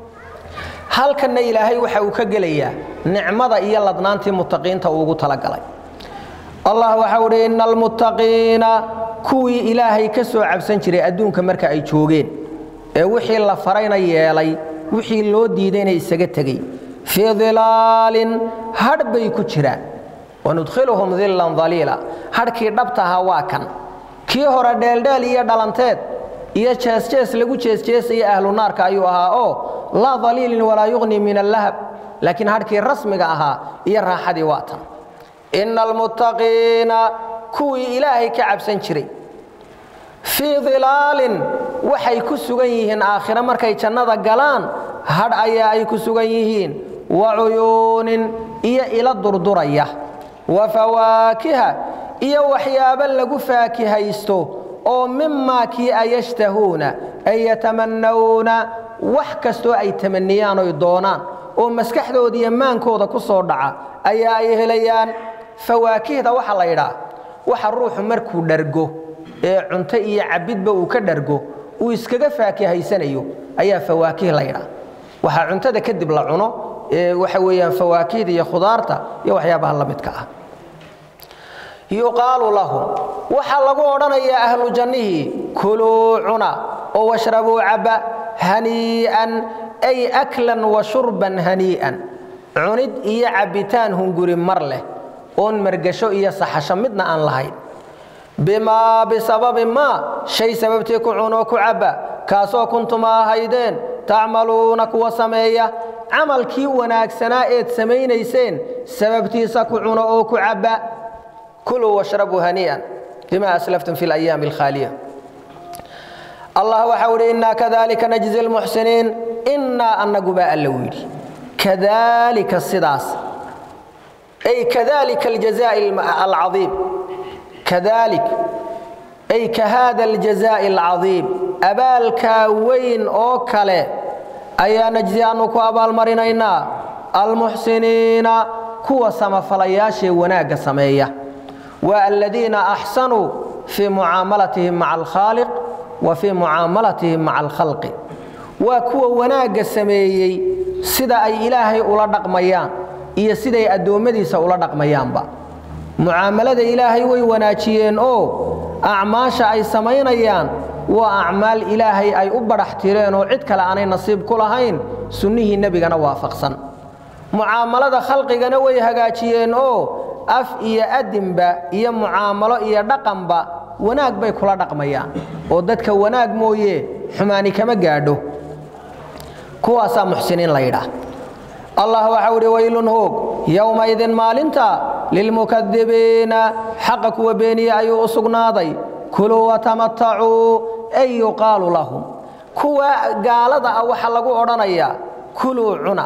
halkanna ilaahay waxa uu ka gelayaa nicmada iyo ladnaantii muttaqiinta ugu talagalay allah waxa uu ina almuttaqiina kuwii ilaahay ka soo cabsan jiray adduunka marka ay joogeen ee wixii la farayna yeelay wixii loo diidayna isaga tegey fii dilaalin hadh bay ku jiraan wanudkhiluhum dillan daliila hadhkii dhabtaha waa kan kii hore dheeldheel iyo dhalanteed iyo jeesjees lagu jeesjeesaya ahlu naarka ayuu ahaa oo laa daliilin walaa yughni min allahab laakiin hadhkii rasmiga ahaa iyo raaxadii waa tan ina almuttaqiina kuwii ilaahay ka cabsan jiray fii dilaalin waxay ku sugan yihiin aakhire markay jannada galaan hadh ayaa ay ku sugan yihiin wa cuyuunin iyo ila durduraya wa fawaakiha iyo waxyaabo lagu faakihaysto oo mimaa kii ayashtahuuna ay yatamannawna wax kastoo ay tamaniyaan oy doonaan oo maskaxdooda iyo maankooda ku soo dhaca ayaa ay helayaan fawaakihda waxa la yidhaa waxa ruuxu markuu dhargo ee cunto iyo cabidba uu ka dhargo uu iskaga faakihaysanayo ayaa fawaakih la yidhaa waxaa cuntada kadib la cuno ee waxa weeyaan fawaakihda iyo khudaarta iyo waxyaabaha la midka ah yuqaalu lahum waxaa lagu odhanayaa ahlu jannihii kuluu cuna oo washrabuu caba hanii'an ay aklan wa shurban hanii'an cunid iyo cabbitaan hunguri mar leh oon margasho iyo saxasho midna aan lahayn bimaa bisababi maa shay sababtii ku cunoo ku cabba kaasoo kuntuma ahaydeen tacmaluuna kuwa sameeya camalkii wanaagsanaa eed samaynayseen sababtiisa ku cuno oo ku cabba kuluu washrabuu hanii'an bima aslaftum fi alayaami alkhaaliya allah waxau idhi innaa kadalika najzi almuxsiniin innaa annagu baa alla yidhi kadalika sidaas ay kadalika aljazaa'i alcadiim كذلك أي كهذا الجزاء العظيم أبالكا وين أوكله أي نجزي أنك أبال مرينينا المحسنين كوا سما فلياشي وناق سمية والذين أحسنوا في معاملتهم مع الخالق وفي معاملتهم مع الخلق وكوا وناق سمية سيدا أي إلهي أولا نقميان إيا سيدا أدومدي سأولا نقميان با mucaamalada ilaahay way wanaajiyeen oo acmaasha ay samaynayaan waa acmaal ilaahay ay u baraxtireen oo cid kale aanay nasiib ku lahayn sunnihii nebigana waafaqsan mucaamalada khalqigana way hagaajiyeen oo af iyo adinba iyo mucaamalo iyo dhaqanba wanaag bay kula dhaqmayaan oo dadka wanaag mooye xumaani kama gaadho kuwaasaa muxsiniin la yidhaah allah waxau idhi waylun hoog yowmaidin maalinta lilmukadibiina xaqa kuwa beeniya ayuu u sugnaaday kuluu watamatacuu ay yuqaalu lahum kuwa gaalada ah waxa lagu odhanayaa kuluu cuna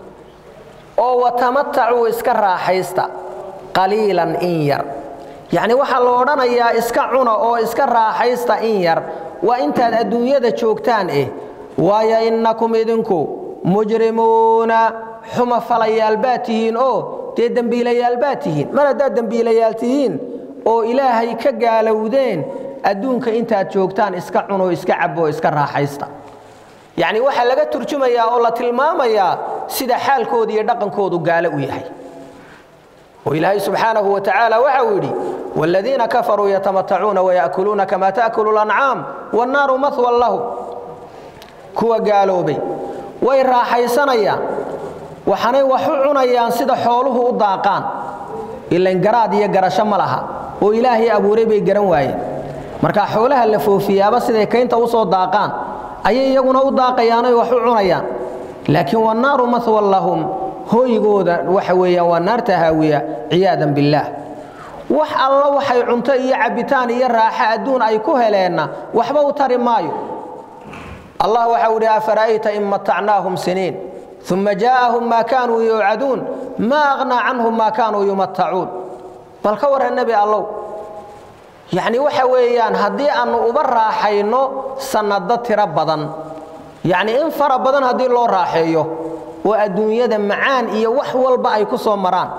oo watamattacuu iska raaxaysta qaliilan in yar yacni waxa la odhanayaa iska cuna oo iska raaxaysta in yar waa intaad adduunyada joogtaan waayo innakum idinku mujrimuuna xuma falayaal baad tihiin oo dee dembiilayaal baad tihiin mar haddaad dembiilayaal tihiin oo ilaahay ka gaalowdeen adduunka intaad joogtaan iska cuno iska cabo iska raaxaysta yacni waxa laga turjumayaa oo la tilmaamayaa sida xaalkooda iyo dhaqankoodu gaalo u yahay oo ilaahay subxaanahu wa tacaala waxa uu yidhi والذين كفروا يتمتعون ويأكلون كما تأكل الأنعام والنار مثوى لهم كوا قالوا بي way raaxaysanayaan waxanay wax u cunayaan sida xooluhu u daaqaan ilaan garaad iyo garasho ma laha oo ilaahay abuuray bay garan waayeen marka xoolaha la foofiyaaba sida kaynta u soo daaqaan ayay iyaguna u daaqayaan oo wax u cunayaan laakiin wanaaru mathwa lahum hooygooda waxa weeyaan waa naarta haawiya ciyaadan billaah wax alla waxay cunto iyo cabitaan iyo raaxo adduun ay ku heleena waxba u tari maayo الله وحول أفرأيت إن متعناهم سنين ثم جاءهم ما كانوا يوعدون ما أغنى عنهم ما كانوا يمتعون بل كور النبي الله يعني وحويان هدي أن أبرا حينو سندت ربضا يعني إن فربضا هدي الله راحيه وأدنيا معان إيا وحوال بأي كسو مران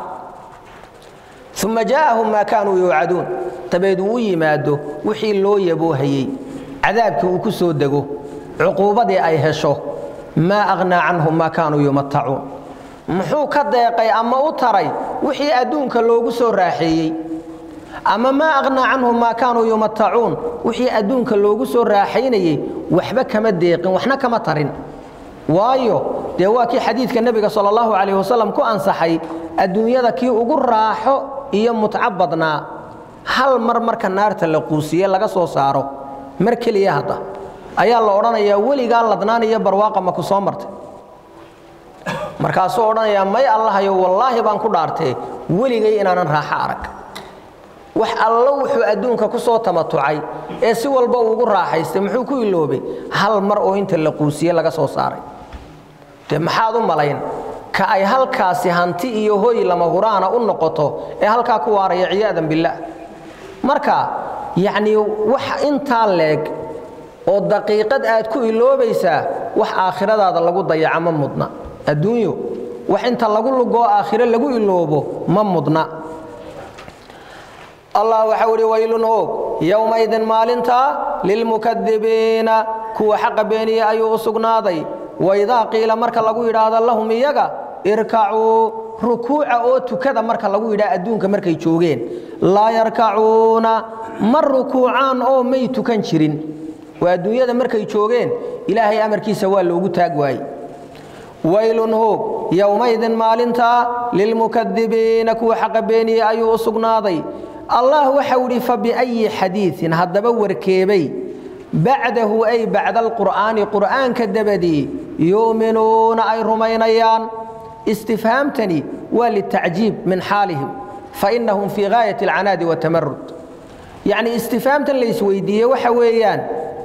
ثم جاءهم ما كانوا يوعدون تبيدوا يمادوا وحي الله يبوهي عذابك وكسو دقو عقوبتي أي هشو ما أغنى عنهم ما كانوا يمتعون محو كدقي أما أتري وحي أدونك لوغو سو راحيي أما ما أغنى عنهم ما كانوا يمتعون وحي أدونك لوغو سو راحيني وحبا كما ديقين وحنا كما ترين وايو دواكي حديث النبي صلى الله عليه وسلم كو أنصحي الدنيا ذا كي أقول راحو إيا متعبدنا هل مرمر كنار تلقوسية لغا سو سارو مركلي هذا ayaa la oranayaa weligaa ladnaan iyo barwaaqa ma ku soo martay markaasoo oranayaa may allahayo wallaahi baan ku dhaartay weligay inaanan raaxo arag wax alla wuxuu adduunka ku soo tamatucay ee si walba ugu raaxaystay muxuu ku iloobay hal mar oo inta la quusiye laga soo saaray de maxaad u malayn ka ay halkaasi hanti iyo hooy lama huraana u noqoto ee halkaa ku waaraya ciyaadan billaah marka yacni wax intaa leeg oo daqiiqad aad ku iloobaysaa wax aakhiradaada lagu dayaco ma mudna adduunyo wax inta lagu lugo aakhiro lagu iloobo ma mudna الله وحوري ويل هوك يومئذ مالنتا للمكذبين كو حق بيني أيو سقناضي وإذا قيل مركا لغو يرادا لهم إياغا اركعوا ركوع أو تكذا مركا لغو يرادا أدونك مركا يشوغين لا يركعون مر ركوعان أو ميتو كنشرين وأدونيا دا مركا يشوغين إلهي أمر كي سوال لغو تاقواي ويل هوك يومئذ مالنتا للمكذبين كو حق بيني أيو سقناضي الله وحوري فبأي حديث هذا بور كيبي بعده أي بعد القرآن قرآن كدبدي يؤمنون أي رمينيان استفهامتني وللتعجيب من حالهم فإنهم في غاية العناد والتمرد يعني استفهامتن ليس ويدية وحويان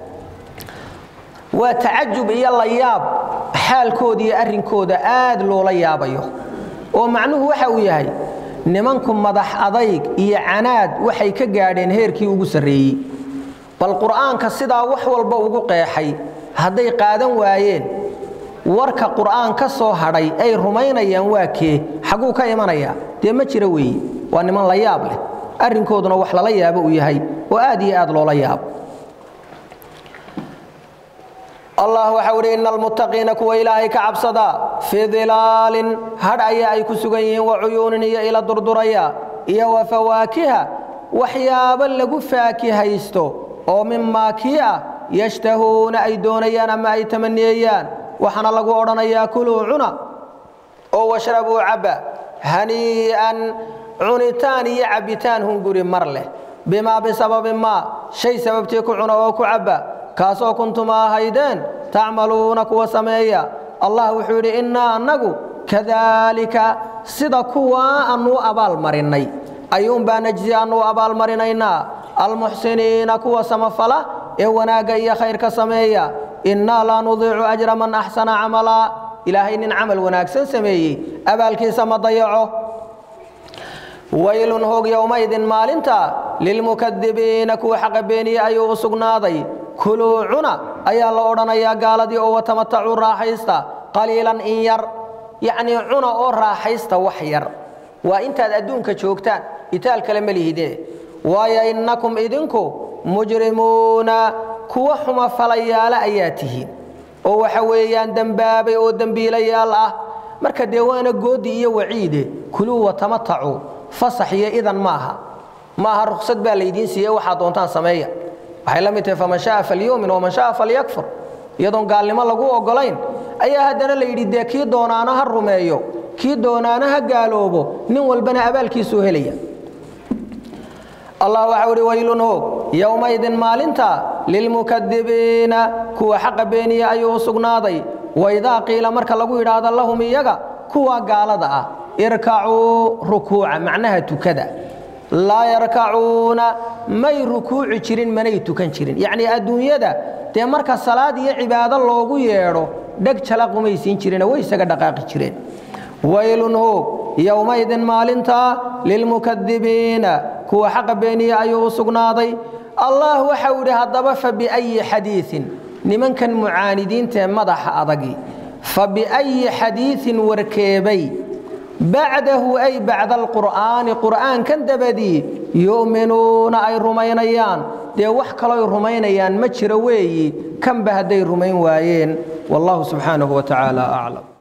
وتعجب إيا اللياب حال كودي أرن كودا آدلو ليابيه ومعنوه وحوياي nimanku madax adayg iyo canaad waxay ka gaadheen heerkii ugu sareeyay bal quraanka sida wax walba ugu qeexay haday qaadan waayeen warka quraanka soo hadhay ay rumaynayaan waakee xaquu ka imanaya de ma jira weey waa niman la yaab leh arrinkooduna wax la yaabo u yahay oo aad iyo aad loo la yaabo الله وحوري إن المتقين كوا إلهي كعبصدا في ظلال هرأي أي كسجين وعيون إلى دردريا إيا وفواكه وحيابا لقوا فاكهة يستو أو مما كيا يشتهون أي دونيان ما أي تمنيان وحنا لقوا أرنا يأكلوا عنا أو وشربوا عبا هنيئا عنتان يعبتان هنقري مرله بما بسبب ما شيء سبب تيكو عنا وكو عبا كاسو كنتم هيدان تعملون كوا سميا الله وحوري إنا نجو كذلك صدقوا أنو أبال مريني أيوم بنجزي أنو أبال مرينينا المحسنين كوا سمفلا ee wanaaga iyo khayrka sameeya innaa laa nudiicu ajra man axsana camalaa ilaahay nin camal wanaagsan sameeyey abaalkiisa ma dayaco waylun hoog yowmaydin maalinta lilmukadibiina kuwa xaqa beeniye ayuu u sugnaaday kuluu cuna ayaa la odhanayaa gaaladii oo watamatacuu raaxaysta qaliilan in yar yacnii cuna oo raaxaysta wax yar waa intaad adduunka joogtaan itaal kale ma lihide waayo innakum idinku mujrimuuna kuwa xuma falayaala ayaa tihiin oo waxa weeyaan dembaabay oo dembiilayaal ah marka dee waana goodi iyo waciide kuluu watamatacuu fasax iyo idan maaha ruqsad baa laydiin siiyey waxaad doontaan sameeya waxay la mid tahay faman shaa falyuumin waman shaa falyakfur iyadoon gaalnimo lagu ogolayn ayaa haddana la yidhi dee kii doonaana ha rumeeyo kii doonaana ha gaaloobo nin walbana abaalkiisuu helaya allah waxa uhi waylun hoog yowmaydin maalinta lilmukadibiina kuwa xaqa beeniya ayuu u sugnaaday waidaa qiila marka lagu yidhaahdo lahum iyaga kuwa gaalada ah irkacuu rukuuca macnaha tukada laa yarkacuuna may rukuuci jirin manay tukan jirin yacnii adduunyada dee marka salaad iyo cibaado loogu yeedho dheg jalaqumay siin jireenoo way isaga dhaqaaqi jireen waylun hoog yowmaydin maalinta lilmukadibiina kuwa xaqa beeniye ayuu u sugnaaday allah waxau idhi haddaba fabiayi xadiiin nimankan mucaanidiintaee madaxa adagi fabiayi xadiiin warkeebay bacdahu ay bacda alqur'aani qur'aankan dabadii yu'minuuna ay rumaynayaan dee wax kalooy rumaynayaan ma jiro weeyi kanba hadday rumayn waayeen wallahu subxaanahu wa tacaala aclam